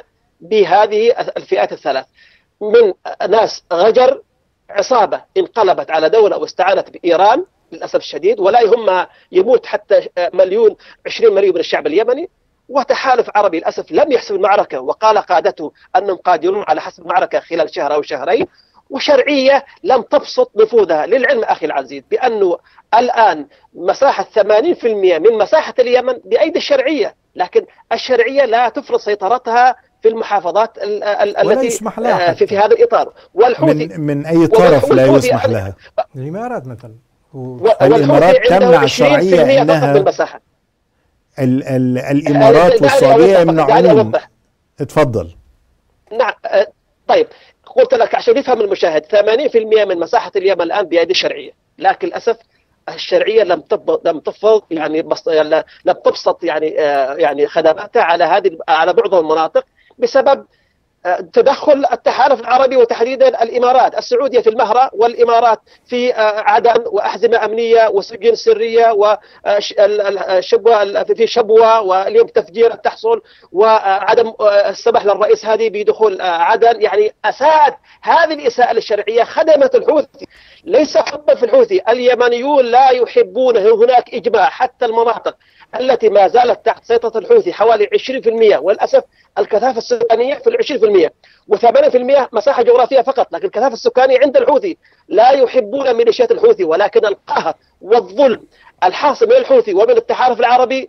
بهذه الفئات الثلاث، من ناس غجر، عصابة انقلبت على دولة واستعانت بإيران للأسف الشديد ولا يهمها يموت حتى مليون عشرين مليون من الشعب اليمني، وتحالف عربي للأسف لم يحسم المعركة وقال قادته أنهم قادرون على حسم المعركة خلال شهر أو شهرين، وشرعية لم تبسط نفوذها. للعلم أخي العزيز بأنه الآن مساحة ثمانين بالمئة من مساحة اليمن بأيدي الشرعية، لكن الشرعية لا تفرض سيطرتها في المحافظات ال ال التي يسمح لها في, في هذا الإطار. والحوثي من, من أي طرف لا يسمح لها؟ الإمارات مثلا، الإمارات تمنع الشرعية أنها بالمساحة. ال ال الإمارات والسعودية يمنعون. اتفضل. نعم طيب، قلت لك عشان يفهم المشاهد ثمانين بالمئة من مساحة اليمن الآن بيد الشرعية، لكن للأسف الشرعية لم لم تفرض يعني لم تبسط يعني يعني خدماتها على هذه على بعض المناطق بسبب تدخل التحالف العربي وتحديدا الامارات، السعوديه في المهره والامارات في عدن واحزمه امنيه وسجن سريه وشبوه في شبوه واليوم تفجير تحصل وعدم السمح للرئيس هادي بدخول عدن. يعني اساءت هذه الاساءه للشرعيه خدمت الحوثي، ليس حبا في الحوثي، اليمنيون لا يحبونه. هناك اجماع حتى المناطق التي ما زالت تحت سيطره الحوثي حوالي عشرين بالمئة، وللاسف الكثافة السكانية في العشرين بالمئة وثمانية بالمئة مساحة جغرافية فقط، لكن الكثافة السكانية عند الحوثي لا يحبون ميليشيات الحوثي، ولكن القهر والظلم الحاصل من الحوثي ومن التحالف العربي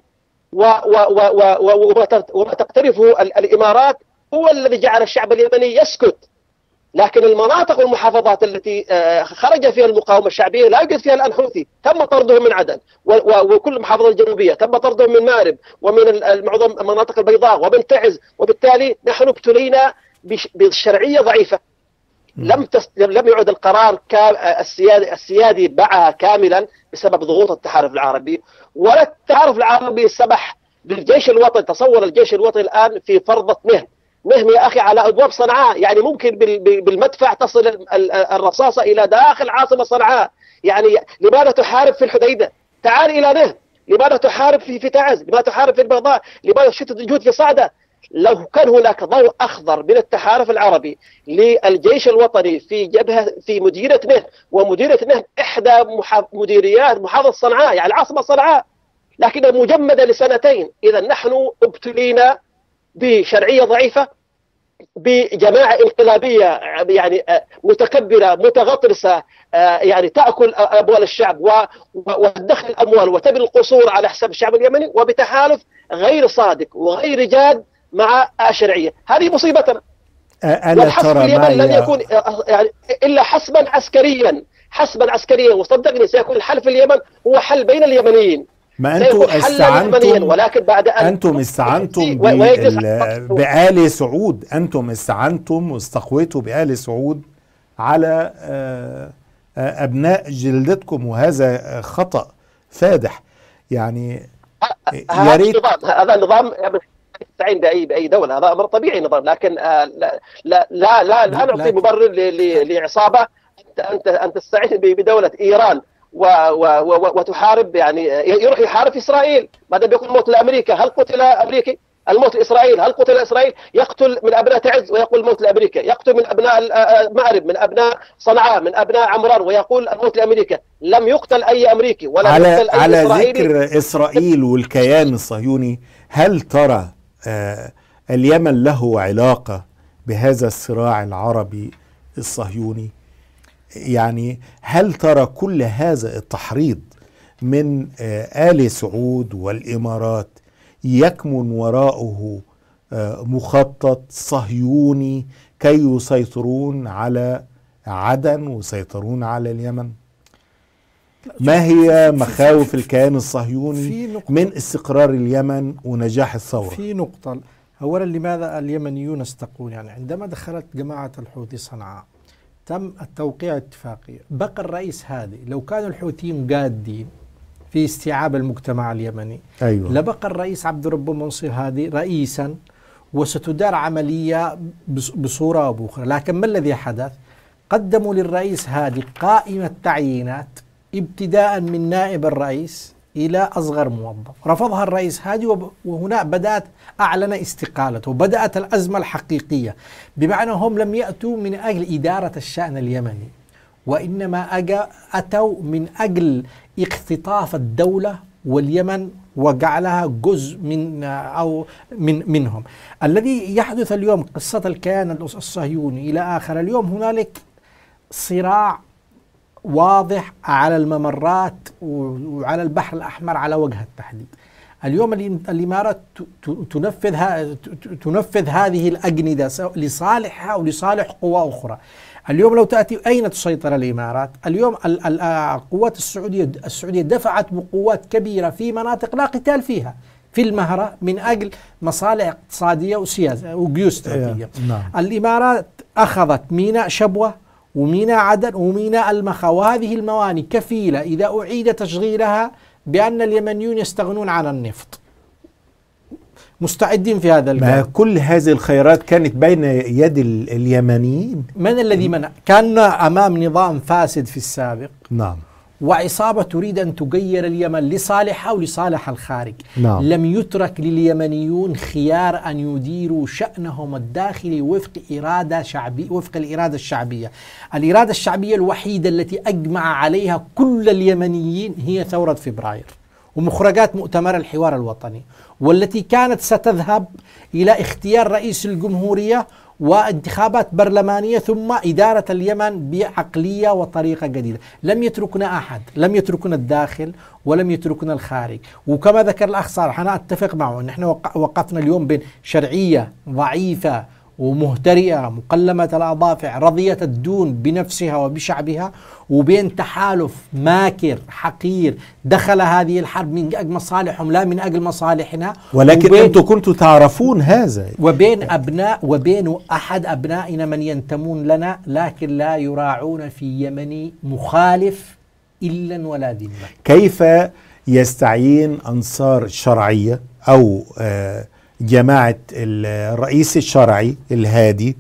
وما تقترفه الإمارات هو الذي جعل الشعب اليمني يسكت. لكن المناطق والمحافظات التي خرج فيها المقاومة الشعبية لا يوجد فيها الآن حوثي، تم طردهم من عدن وكل المحافظات الجنوبية تم طردهم من مارب ومن معظم المناطق البيضاء ومن تعز، وبالتالي نحن ابتلينا بالشرعية ضعيفة. لم تس... لم يعد القرار كا... السيادي السيادي باعها كاملا بسبب ضغوط التحالف العربي، ولا التحالف العربي سمح للجيش الوطني. تصور الجيش الوطني الآن في فرضة مهن مهم يا أخي على أبواب صنعاء، يعني ممكن بالمدفع تصل الرصاصة إلى داخل عاصمة صنعاء. يعني لماذا تحارب في الحديدة؟ تعال إلى نهر. لماذا تحارب في في تعز؟ لماذا تحارب في البيضاء؟ لماذا تشتت الجهود في صعدة؟ لو كان هناك ضوء أخضر من التحالف العربي للجيش الوطني في جبهة في مديرية نهر، ومديرية نهر إحدى مديريات محافظة صنعاء يعني العاصمة صنعاء، لكنها مجمدة لسنتين. إذا نحن ابتلينا بشرعية ضعيفة، بجماعة انقلابية يعني متكبرة متغطرسة يعني تأكل أموال الشعب وتدخل الأموال وتبني القصور على حساب الشعب اليمني، وبتحالف غير صادق وغير جاد مع الشرعية. هذه مصيبتنا. والحسم اليمن لن يكون يعني إلا حسبا عسكريا، حسبا عسكريا، وصدقني سيكون الحل في اليمن هو حل بين اليمنيين. ما أنتم استعنتم ولكن بعد أن أنتم استعنتم بآل سعود، أنتم استعنتم واستقويتوا بآل سعود على أبناء جلدتكم، وهذا خطأ فادح. يعني يا ريت هذا النظام يستعين بأي بأي دولة، هذا أمر طبيعي نظام، لكن لا لا لا لا, لا نعطي مبرر لعصابة أنت أنت تستعين بدولة إيران و و و وتحارب، يعني يروح يحارب في إسرائيل. ماذا بيكون موت لأمريكا؟ هل قتل أمريكي؟ الموت لإسرائيل. هل قتل إسرائيل؟ يقتل من أبناء تعز ويقول الموت لأمريكا، يقتل من أبناء مأرب، من أبناء صنعاء، من أبناء عمران ويقول الموت لأمريكا. لم يقتل أي أمريكي ولا على يقتل أي على إسرائيلي. ذكر إسرائيل والكيان الصهيوني، هل ترى آه اليمن له علاقة بهذا الصراع العربي الصهيوني؟ يعني هل ترى كل هذا التحريض من آه آل سعود والإمارات يكمن وراءه آه مخطط صهيوني كي يسيطرون على عدن ويسيطرون على اليمن؟ ما هي مخاوف الكيان الصهيوني من استقرار اليمن ونجاح الثورة؟ في نقطة، أولا لماذا اليمنيون استقون؟ يعني عندما دخلت جماعة الحوثي صنعاء تم التوقيع اتفاقية، بقى الرئيس هادي. لو كانوا الحوثيين قادين في استيعاب المجتمع اليمني، أيوة. لبقى الرئيس عبد الرب منصور هادي رئيسا وستدار عملية بصورة أو بأخرى. لكن ما الذي حدث؟ قدموا للرئيس هادي قائمة تعيينات ابتداء من نائب الرئيس إلى أصغر موظف. رفضها الرئيس هادي، وهنا بدأت أعلن استقالته، بدأت الأزمة الحقيقية، بمعنى هم لم يأتوا من أجل إدارة الشأن اليمني، وإنما أتوا من أجل اختطاف الدولة واليمن وجعلها جزء من أو من منهم. الذي يحدث اليوم قصة الكيان الصهيوني إلى آخر اليوم، هنالك صراع واضح على الممرات وعلى البحر الأحمر على وجه التحديد. اليوم الإمارات تنفذ تنفذ هذه الأجندة لصالحها أو لصالح قوى أخرى. اليوم لو تأتي أين تسيطر الإمارات؟ اليوم القوات السعودية السعودية دفعت بقوات كبيرة في مناطق لا قتال فيها في المهرة من أجل مصالح اقتصادية وسياسية وجيوستراتيجية. نعم. الإمارات أخذت ميناء شبوة وميناء عدن وميناء المخا، وهذه الموانئ كفيلة إذا أعيد تشغيلها بأن اليمنيون يستغنون عن النفط، مستعدين في هذا الجانب. ما كل هذه الخيرات كانت بين يد اليمنيين. من الذي منع؟ كان أمام نظام فاسد في السابق. نعم. وعصابة تريد أن تغير اليمن لصالحها ولصالح الخارج. نعم. لم يترك لليمنيون خيار أن يديروا شأنهم الداخلي وفق إرادة شعبية، وفق الإرادة الشعبية. الإرادة الشعبية الوحيدة التي أجمع عليها كل اليمنيين هي ثورة فبراير ومخرجات مؤتمر الحوار الوطني، والتي كانت ستذهب إلى اختيار رئيس الجمهورية وانتخابات برلمانية ثم إدارة اليمن بعقلية وطريقة جديدة. لم يتركنا أحد، لم يتركنا الداخل ولم يتركنا الخارج. وكما ذكر الأخ صالح أنا أتفق معه أن احنا وقفنا اليوم بين شرعية ضعيفة ومهترئة مقلمة الأظافر رضية الدون بنفسها وبشعبها، وبين تحالف ماكر حقير دخل هذه الحرب من أجل مصالحهم لا من أجل مصالحنا. ولكن أنتم كنتوا تعرفون هذا. وبين أبناء وبين أحد أبنائنا من ينتمون لنا لكن لا يراعون في يمن مخالف إلا ولا ذمة. كيف يستعين أنصار الشرعية أو آه جماعة الرئيس الشرعي الهادي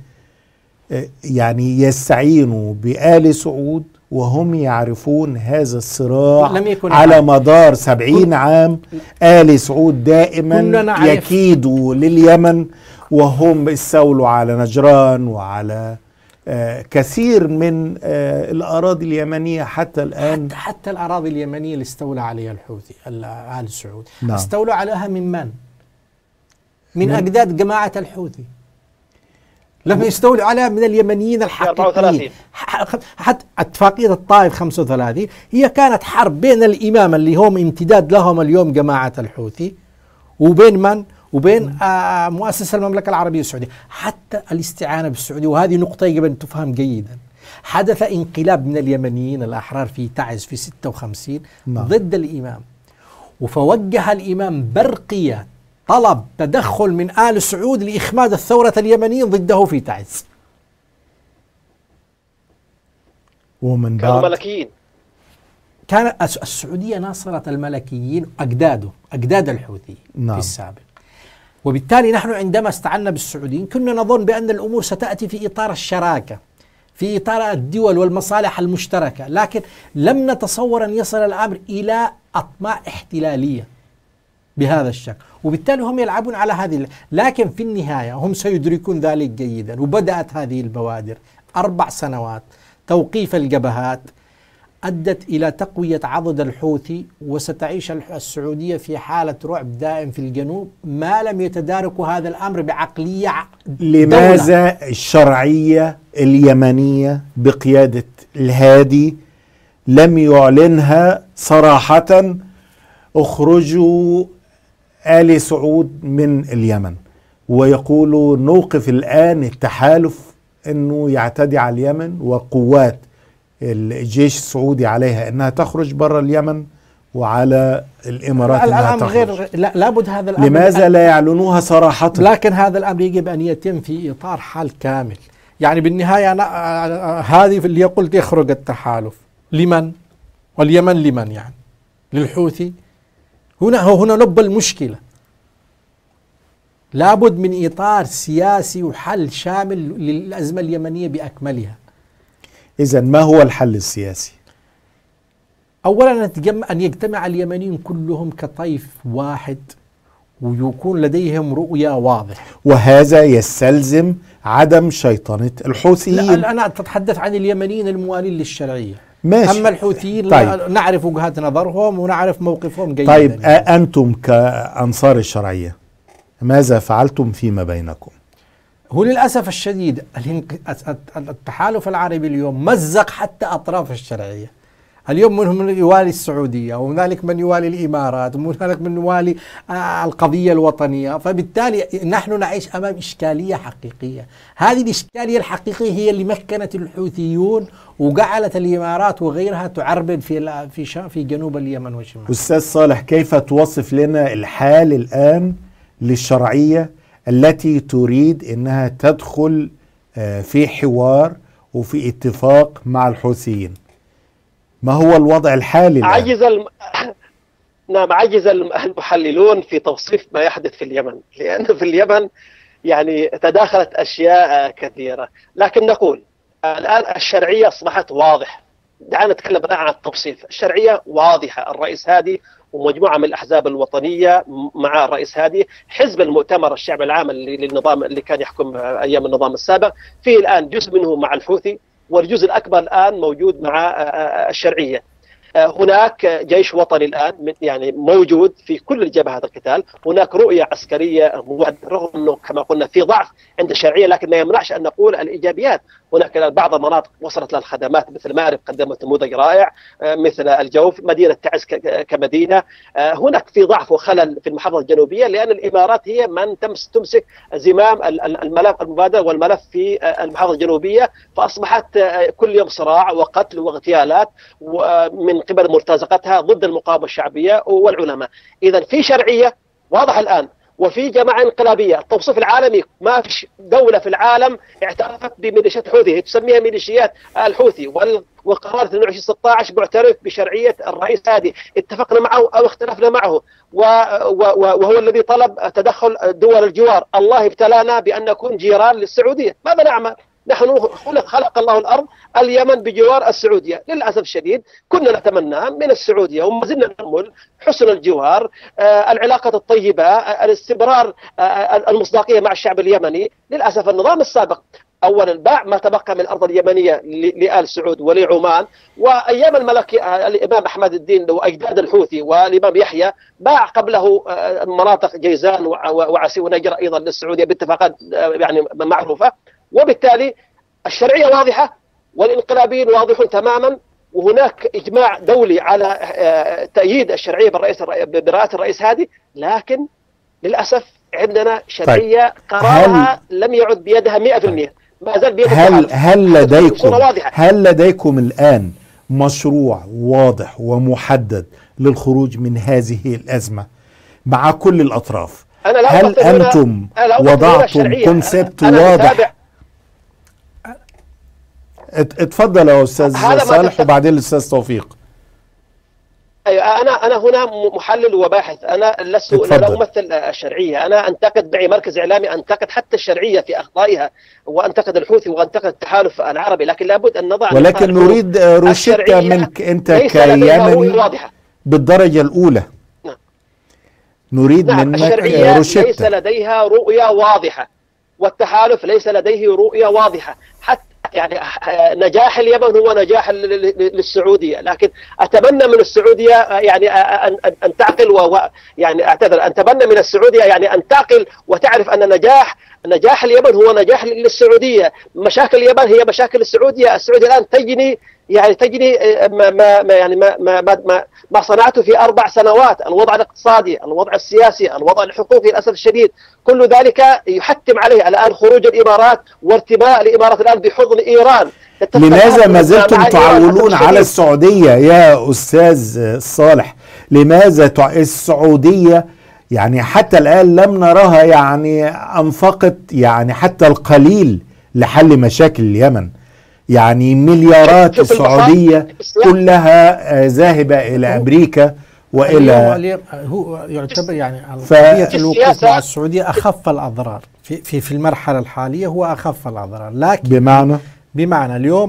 يعني يستعينوا بآل سعود وهم يعرفون هذا الصراع على مدار سبعين عام؟ آل سعود دائما يكيدوا لليمن وهم استولوا على نجران وعلى آه كثير من آه الأراضي اليمنية حتى الآن. حتى, حتى الأراضي اليمنية اللي استولى عليها الحوثي آل سعود. نعم. استولوا عليها من من؟ من أجداد جماعة الحوثي. لم يستولوا عليها من اليمنيين الحقيقيين. حتى اتفاقية الطائف خمسة وثلاثين هي كانت حرب بين الإمام اللي هم امتداد لهم اليوم جماعة الحوثي وبين من؟ وبين آه مؤسسة المملكة العربية السعودية. حتى الاستعانة بالسعودية، وهذه نقطة يجب أن تفهم جيدا، حدث انقلاب من اليمنيين الأحرار في تعز في ستة وخمسين ضد الإمام، وفوجه الإمام برقية طلب تدخل من آل سعود لإخماد الثورة اليمنيين ضده في تعز. ومن كانوا ملكيين. كان السعودية ناصرة الملكيين أجداده أجداد الحوثي. نعم. في السابق. وبالتالي نحن عندما استعنا بالسعوديين كنا نظن بأن الأمور ستأتي في إطار الشراكة، في إطار الدول والمصالح المشتركة، لكن لم نتصور أن يصل الأمر إلى أطماع احتلالية بهذا الشكل. وبالتالي هم يلعبون على هذه، لكن في النهاية هم سيدركون ذلك جيدا. وبدأت هذه البوادر أربع سنوات توقيف الجبهات أدت إلى تقوية عضد الحوثي، وستعيش السعودية في حالة رعب دائم في الجنوب ما لم يتداركوا هذا الأمر بعقلية دولة. لماذا الشرعية اليمنية بقيادة الهادي لم يعلنها صراحة اخرجوا آل سعود من اليمن، ويقولوا نوقف الآن التحالف أنه يعتدي على اليمن وقوات الجيش السعودي عليها أنها تخرج برا اليمن وعلى الإمارات أنها تخرج؟ غير لا لابد هذا الأمر. لماذا لا يعلنوها صراحة؟ لكن هذا الأمر يجب أن يتم في إطار حل كامل. يعني بالنهاية أنا هذه اللي قلت يخرج التحالف لمن؟ واليمن لمن يعني؟ للحوثي؟ هنا هنا لب المشكلة. لابد من إطار سياسي وحل شامل للأزمة اليمنية بأكملها. إذن ما هو الحل السياسي؟ أولا أن يجتمع اليمنيين كلهم كطيف واحد ويكون لديهم رؤية واضحة، وهذا يستلزم عدم شيطنة الحوثيين. لا أنا أتحدث عن اليمنيين الموالين للشرعية. ماشي. أما الحوثيين طيب. نعرف وجهات نظرهم ونعرف موقفهم جيدا. طيب يعني. أنتم كأنصار الشرعية ماذا فعلتم فيما بينكم؟ هو للأسف الشديد التحالف العربي اليوم مزق حتى أطراف الشرعية. اليوم منهم من يوالي السعودية، وهنالك من يوالي الإمارات، وهنالك من يوالي القضية الوطنية. فبالتالي نحن نعيش أمام إشكالية حقيقية. هذه الإشكالية الحقيقية هي اللي مكنت الحوثيون وجعلت الإمارات وغيرها تعربد في في في جنوب اليمن وشمال. أستاذ صالح، كيف توصف لنا الحال الآن للشرعية التي تريد أنها تدخل في حوار وفي اتفاق مع الحوثيين؟ ما هو الوضع الحالي الآن؟ عجز الم... نعم عجز المحللون في توصيف ما يحدث في اليمن، لأن في اليمن يعني تداخلت أشياء كثيرة. لكن نقول الآن الشرعية أصبحت واضحة. دعنا نتكلم الآن عن التوصيف. الشرعية واضحة. الرئيس هادي ومجموعة من الأحزاب الوطنية مع الرئيس هادي، حزب المؤتمر الشعب العام اللي للنظام اللي كان يحكم أيام النظام السابق، فيه الآن جزء منه مع الحوثي والجزء الأكبر الآن موجود مع الشرعية. هناك جيش وطني الآن يعني موجود في كل جبهات القتال. هناك رؤية عسكرية موحدة، رغم أنه كما قلنا في ضعف عند الشرعية، لكن ما يمنعش أن نقول الإيجابيات. هناك بعض المناطق وصلت لها الخدمات، مثل مأرب قدمت نموذج رائع، مثل الجوف، مدينة تعز كمدينة. هناك في ضعف وخلل في المحافظة الجنوبية، لأن الإمارات هي من تمسك زمام الملف المبادرة والملف في المحافظة الجنوبية، فأصبحت كل يوم صراع وقتل واغتيالات من قبل مرتزقتها ضد المقاومة الشعبية والعلماء. إذا في شرعية واضح الآن، وفي جماعة انقلابية. التوصيف العالمي ما فيش دولة في العالم اعترفت بميليشيات حوثي، تسميها ميليشيات الحوثي. والقرار اثنين وعشرين ستة عشر معترف بشرعية الرئيس هادي، اتفقنا معه أو اختلفنا معه، وهو الذي طلب تدخل دول الجوار. الله ابتلانا بأن نكون جيران للسعودية، ماذا نعمل؟ نحن خلق الله الأرض اليمن بجوار السعودية. للأسف الشديد كنا نتمنى من السعودية وما زلنا نأمل حسن الجوار، آه العلاقة الطيبة، آه الاستمرار، آه المصداقية مع الشعب اليمني. للأسف النظام السابق أولا باع ما تبقى من الأرض اليمنية لآل سعود ولعمان، وأيام الملك آه الإمام أحمد الدين وأجداد الحوثي والإمام يحيى باع قبله آه مناطق جيزان وعسي ونجر أيضا للسعودية باتفاقات آه يعني معروفة. وبالتالي الشرعية واضحة والانقلابيين واضحون تماما، وهناك إجماع دولي على تأييد الشرعية بالرئيس برئاسة الرئيس هادي. لكن للأسف عندنا شرعية قرارها لم يعد بيدها مئة بالمئة، ما زال بيدها. هل هل لديكم هل لديكم الآن مشروع واضح ومحدد للخروج من هذه الأزمة مع كل الأطراف؟ هل أنتم وضعتم كونسبت واضح؟ اتفضل يا استاذ صالح وبعدين الاستاذ توفيق. ايوه انا انا هنا محلل وباحث، انا لست لا امثل الشرعيه، انا انتقد معي مركز اعلامي، انتقد حتى الشرعيه في اخطائها، وانتقد الحوثي وانتقد التحالف العربي، لكن لابد ان نضع، ولكن نريد روشته منك انت كيمني بالدرجه الاولى. نعم. نريد نعم منك الشرعيه روشته. ليس لديها رؤيه واضحه، والتحالف ليس لديه رؤيه واضحه. حتى يعني نجاح اليمن هو نجاح للسعودية، لكن أتمنى من السعودية يعني أن أن تعقل، ويعني أعتذر أن أتمنى من السعودية يعني أن تعقل وتعرف أن نجاح نجاح اليمن هو نجاح للسعودية. مشاكل اليمن هي مشاكل السعودية. السعودية الآن تجني يعني تجني ما ما يعني ما ما ما, ما صنعته في أربع سنوات، الوضع الاقتصادي، الوضع السياسي، الوضع الحقوقي، للأسف الشديد كل ذلك يحتم عليه الآن خروج الإمارات وارتباء الإمارات الآن بحضن إيران. لماذا ما زلتم تعولون على السعودية يا أستاذ صالح؟ لماذا تع... السعودية يعني حتى الآن لم نراها يعني أنفقت يعني حتى القليل لحل مشاكل اليمن. يعني مليارات السعودية كلها ذاهبة إلى أمريكا وإلى، هو يعتبر يعني قضية الوقوف مع السعودية أخف الأضرار في في في المرحلة الحالية، هو أخف الأضرار. لكن بمعنى بمعنى اليوم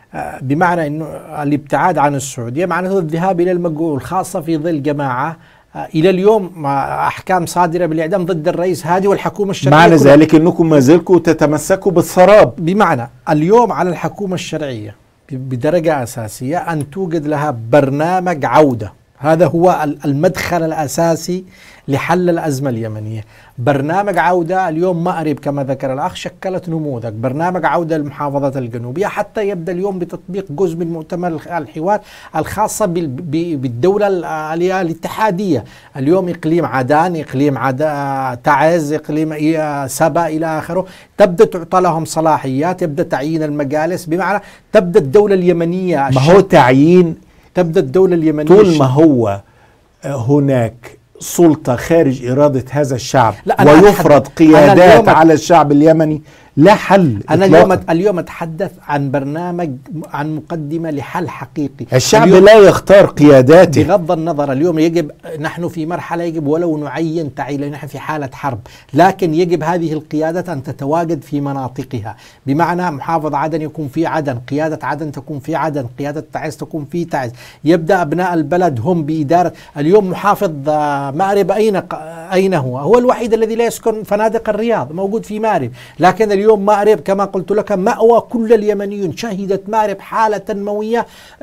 بمعنى أنه الابتعاد عن السعودية معناته الذهاب إلى المجهول، خاصة في ظل جماعة إلى اليوم أحكام صادرة بالإعدام ضد الرئيس هادي والحكومة الشرعية. معنى ذلك أنكم ما زلتوا تتمسكوا بالسراب. بمعنى اليوم على الحكومة الشرعية بدرجة أساسية أن توجد لها برنامج عودة، هذا هو المدخل الأساسي لحل الأزمة اليمنية. برنامج عودة اليوم مأرب كما ذكر الأخ شكلت نموذج برنامج عودة للمحافظات الجنوبية، حتى يبدأ اليوم بتطبيق جزء من مؤتمر الحوار الخاصة بالدولة الاتحادية. اليوم إقليم عدن، إقليم عد... تعز، إقليم سبا إلى آخره تبدأ تعطى لهم صلاحيات، يبدأ تعيين المجالس، بمعنى تبدأ الدولة اليمنية ما هو تعيين تبدأ الدولة اليمنية طول ما هو هناك سلطة خارج إرادة هذا الشعب ويفرض قيادات على الشعب اليمني لا حل. أنا اليوم اليوم أتحدث عن برنامج، عن مقدمة لحل حقيقي. الشعب لا يختار قياداته بغض النظر. اليوم يجب، نحن في مرحلة يجب ولو نعين تعيين، لأن نحن في حالة حرب، لكن يجب هذه القيادة أن تتواجد في مناطقها، بمعنى محافظ عدن يكون في عدن، قيادة عدن تكون في عدن، قيادة تعز تكون في تعز، يبدأ أبناء البلد هم بإدارة. اليوم محافظ مأرب أين أين هو؟ هو الوحيد الذي لا يسكن فنادق الرياض، موجود في مأرب، لكن اليوم اليوم مأرب كما قلت لك مأوى كل اليمنيين. شهدت مأرب حالة تنموية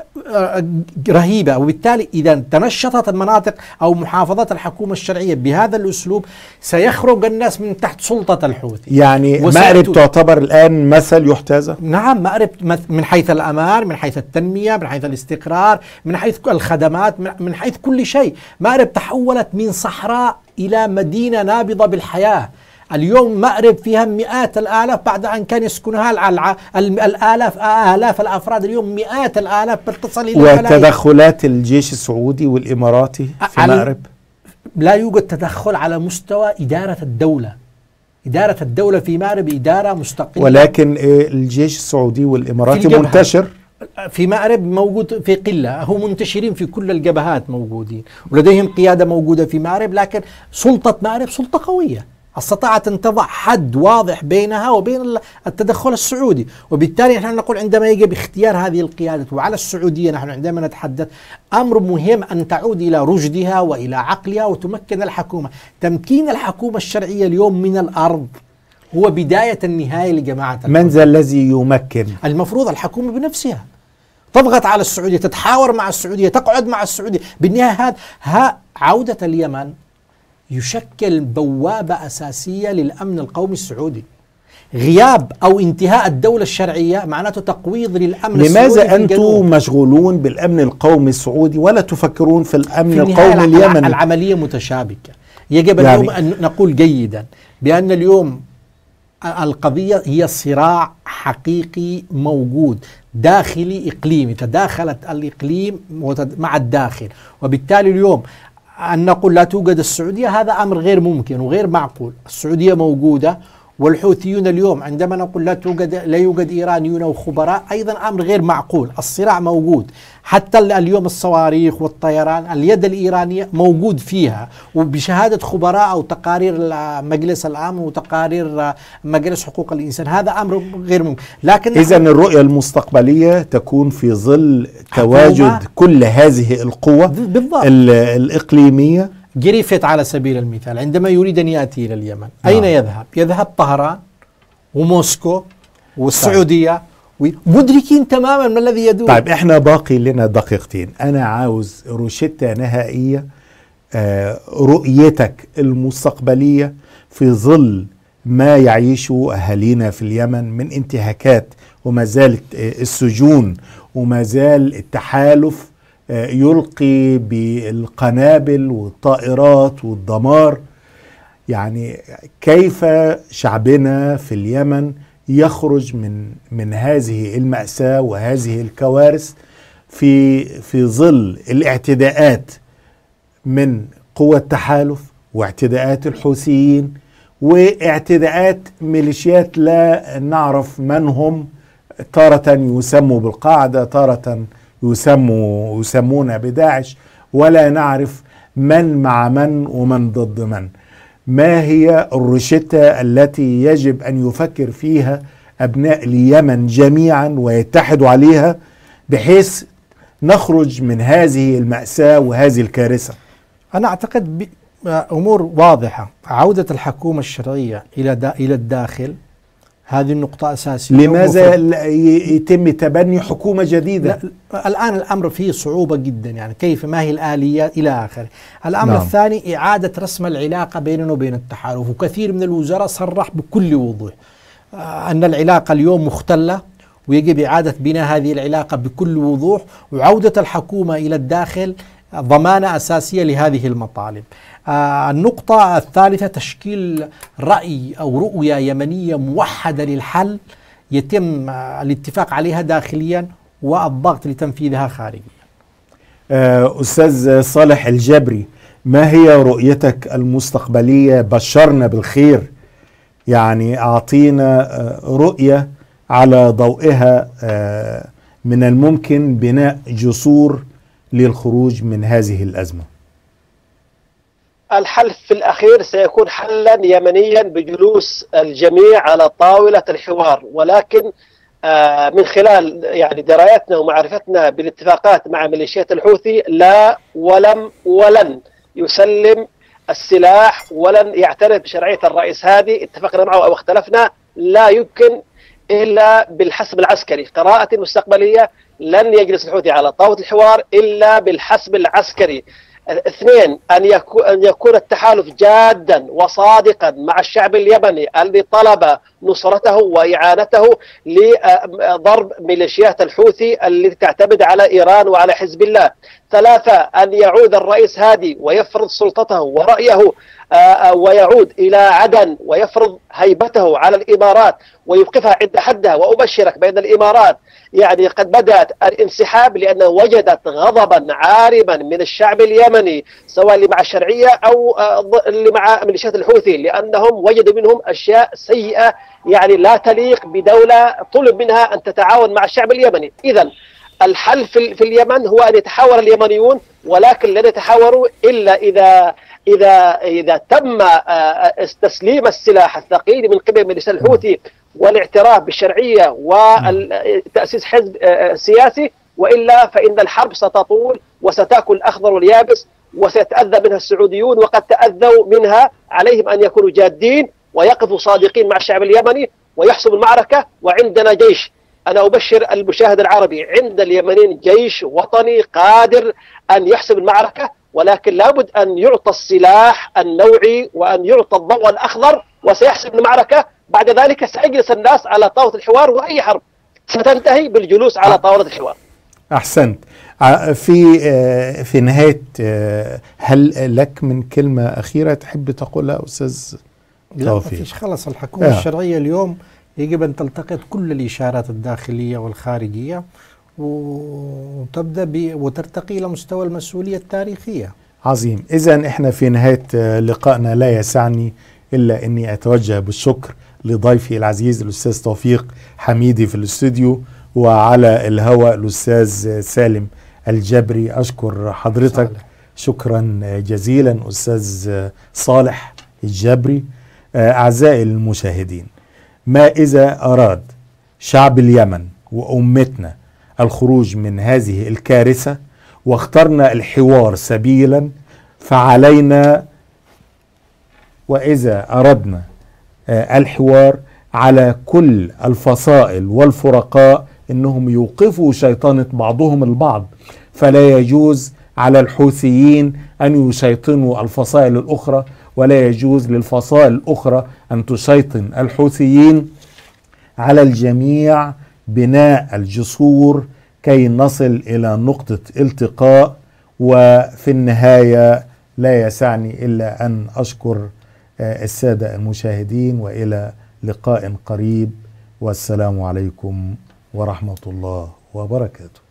رهيبة، وبالتالي إذا تنشطت المناطق أو محافظات الحكومة الشرعية بهذا الأسلوب سيخرج الناس من تحت سلطة الحوثي. يعني مأرب تعتبر الآن مثل يحتذى؟ نعم، مأرب من حيث الأمان، من حيث التنمية، من حيث الاستقرار، من حيث الخدمات، من حيث كل شيء. مأرب تحولت من صحراء إلى مدينة نابضة بالحياة. اليوم مأرب فيها مئات الآلاف بعد أن كان يسكنها الع... الآلاف آلاف الأفراد، اليوم مئات الآلاف بتصل إلى وتدخلات الجيش السعودي والإماراتي في مأرب؟ لا يوجد تدخل على مستوى إدارة الدولة. إدارة الدولة في مأرب إدارة مستقلة، ولكن الجيش السعودي والإماراتي منتشر في مأرب، موجود في قلة، هم منتشرين في كل الجبهات موجودين، ولديهم قيادة موجودة في مأرب، لكن سلطة مأرب سلطة قوية استطاعت أن تضع حد واضح بينها وبين التدخل السعودي. وبالتالي نحن نقول عندما يجب اختيار هذه القيادة، وعلى السعودية نحن عندما نتحدث أمر مهم أن تعود إلى رشدها وإلى عقلها وتمكن الحكومة. تمكين الحكومة الشرعية اليوم من الأرض هو بداية النهاية لجماعة. من ذا الذي يمكن؟ المفروض الحكومة بنفسها تضغط على السعودية، تتحاور مع السعودية، تقعد مع السعودية. بالنهاية هذا ها عودة اليمن يشكل بوابة أساسية للأمن القومي السعودي. غياب أو انتهاء الدولة الشرعية معناته تقويض للأمن السعودي. لماذا أنتم مشغولون بالأمن القومي السعودي ولا تفكرون في الأمن في القومي اليمني؟ العملية متشابكة. يجب يعني اليوم أن نقول جيدا بأن اليوم القضية هي صراع حقيقي موجود داخلي إقليمي، تداخلت الإقليم مع الداخل، وبالتالي اليوم أن نقول لا توجد السعودية هذا أمر غير ممكن وغير معقول. السعودية موجودة، والحوثيون اليوم عندما نقول لا توجد لا يوجد إيرانيون أو خبراء أيضا أمر غير معقول. الصراع موجود، حتى اليوم الصواريخ والطيران اليد الإيرانية موجود فيها، وبشهادة خبراء أو تقارير مجلس الأمن وتقارير مجلس حقوق الإنسان هذا أمر غير ممكن. لكن إذا الرؤية المستقبلية تكون في ظل تواجد كل هذه القوى الإقليمية. جريفيت على سبيل المثال عندما يريد أن يأتي إلى اليمن أين آه. يذهب؟ يذهب طهران وموسكو والسعودية، مدركين تماما ما الذي يدور. طيب احنا باقي لنا دقيقتين، أنا عاوز روشتة نهائية، آه رؤيتك المستقبلية في ظل ما يعيشه أهالينا في اليمن من انتهاكات، وما زالت السجون، وما زال التحالف يلقي بالقنابل والطائرات والدمار. يعني كيف شعبنا في اليمن يخرج من من هذه المأساة وهذه الكوارث في في ظل الاعتداءات من قوى التحالف واعتداءات الحوثيين واعتداءات ميليشيات لا نعرف من هم، تارة يسموا بالقاعدة، تارة يسموا يسمون بداعش، ولا نعرف من مع من ومن ضد من. ما هي الروشتة التي يجب أن يفكر فيها أبناء اليمن جميعا ويتحدوا عليها بحيث نخرج من هذه المأساة وهذه الكارثة؟ أنا أعتقد أمور واضحة. عودة الحكومة الشرعية إلى دا إلى الداخل هذه النقطة أساسية. لماذا يتم تبني حكومة جديدة؟ لا، الآن الأمر فيه صعوبة جدا، يعني كيف، ما هي الآليات إلى آخره. الأمر نعم. الثاني إعادة رسم العلاقة بيننا وبين التحالف، وكثير من الوزراء صرح بكل وضوح أن العلاقة اليوم مختلة ويجب إعادة بناء هذه العلاقة بكل وضوح، وعودة الحكومة إلى الداخل ضمانة أساسية لهذه المطالب. آه النقطة الثالثة تشكيل رأي أو رؤية يمنية موحدة للحل يتم آه الاتفاق عليها داخليا والضغط لتنفيذها خارجيا. آه أستاذ صالح الجبري، ما هي رؤيتك المستقبلية؟ بشرنا بالخير، يعني أعطينا آه رؤية على ضوئها آه من الممكن بناء جسور للخروج من هذه الأزمة. الحل في الأخير سيكون حلا يمنيا بجلوس الجميع على طاولة الحوار، ولكن آه من خلال يعني درايتنا ومعرفتنا بالاتفاقات مع ميليشيات الحوثي، لا ولم ولن يسلم السلاح ولن يعترف بشرعية الرئيس هادي، اتفقنا معه أو اختلفنا، لا يمكن إلا بالحسم العسكري. قراءة مستقبلية، لن يجلس الحوثي على طاولة الحوار إلا بالحسم العسكري. اثنين، أن يكون أن يكون التحالف جادا وصادقا مع الشعب اليمني الذي طلب نصرته وإعانته لضرب ميليشيات الحوثي التي تعتمد على إيران وعلى حزب الله. ثلاثة، أن يعود الرئيس هادي ويفرض سلطته ورأيه ويعود إلى عدن ويفرض هيبته على الإمارات ويوقفها عند حدها. وأبشرك بأن الإمارات يعني قد بدأت الانسحاب، لأنها وجدت غضبا عارما من الشعب اليمني، سواء اللي مع الشرعية أو اللي مع ميليشيات الحوثي، لأنهم وجدوا منهم أشياء سيئة يعني لا تليق بدولة طلب منها أن تتعاون مع الشعب اليمني. إذن الحل في, في اليمن هو أن يتحاور اليمنيون، ولكن لن يتحاوروا إلا إذا إذا إذا تم تسليم السلاح الثقيل من قبل ميليشيات الحوثي والاعتراف بالشرعية وتأسيس حزب سياسي، وإلا فإن الحرب ستطول وستأكل الأخضر واليابس وسيتأذى منها السعوديون، وقد تأذوا منها. عليهم أن يكونوا جادين ويقفوا صادقين مع الشعب اليمني ويحسموا المعركة. وعندنا جيش، أنا أبشر المشاهد العربي، عند اليمنيين جيش وطني قادر أن يحسم المعركة، ولكن لابد أن يعطى السلاح النوعي وأن يعطى الضوء الأخضر وسيحسم المعركة. بعد ذلك سيجلس الناس على طاولة الحوار، وأي حرب ستنتهي بالجلوس على طاولة الحوار. أحسنت. في في نهاية، هل لك من كلمة أخيرة تحب تقولها أستاذ توفيق؟ لا، ما فيش، خلص. الحكومة آه. الشرعية اليوم يجب أن تلتقط كل الإشارات الداخلية والخارجية وتبدأ ب وترتقي إلى مستوى المسؤولية التاريخية. عظيم. إذن إحنا في نهاية لقائنا لا يسعني إلا أني أتوجه بالشكر لضيفي العزيز الأستاذ توفيق حميدي في الاستوديو، وعلى الهواء الأستاذ سالم الجبري. أشكر حضرتك صالح. شكرا جزيلا أستاذ صالح الجبري. أعزائي المشاهدين، ما إذا أراد شعب اليمن وأمتنا الخروج من هذه الكارثة واخترنا الحوار سبيلا، فعلينا، وإذا أردنا الحوار، على كل الفصائل والفرقاء إنهم يوقفوا شيطنة بعضهم البعض. فلا يجوز على الحوثيين أن يشيطنوا الفصائل الأخرى، ولا يجوز للفصائل الأخرى أن تشيطن الحوثيين. على الجميع بناء الجسور كي نصل إلى نقطة التقاء. وفي النهاية لا يسعني إلا أن أشكر السادة المشاهدين، وإلى لقاء قريب، والسلام عليكم ورحمة الله وبركاته.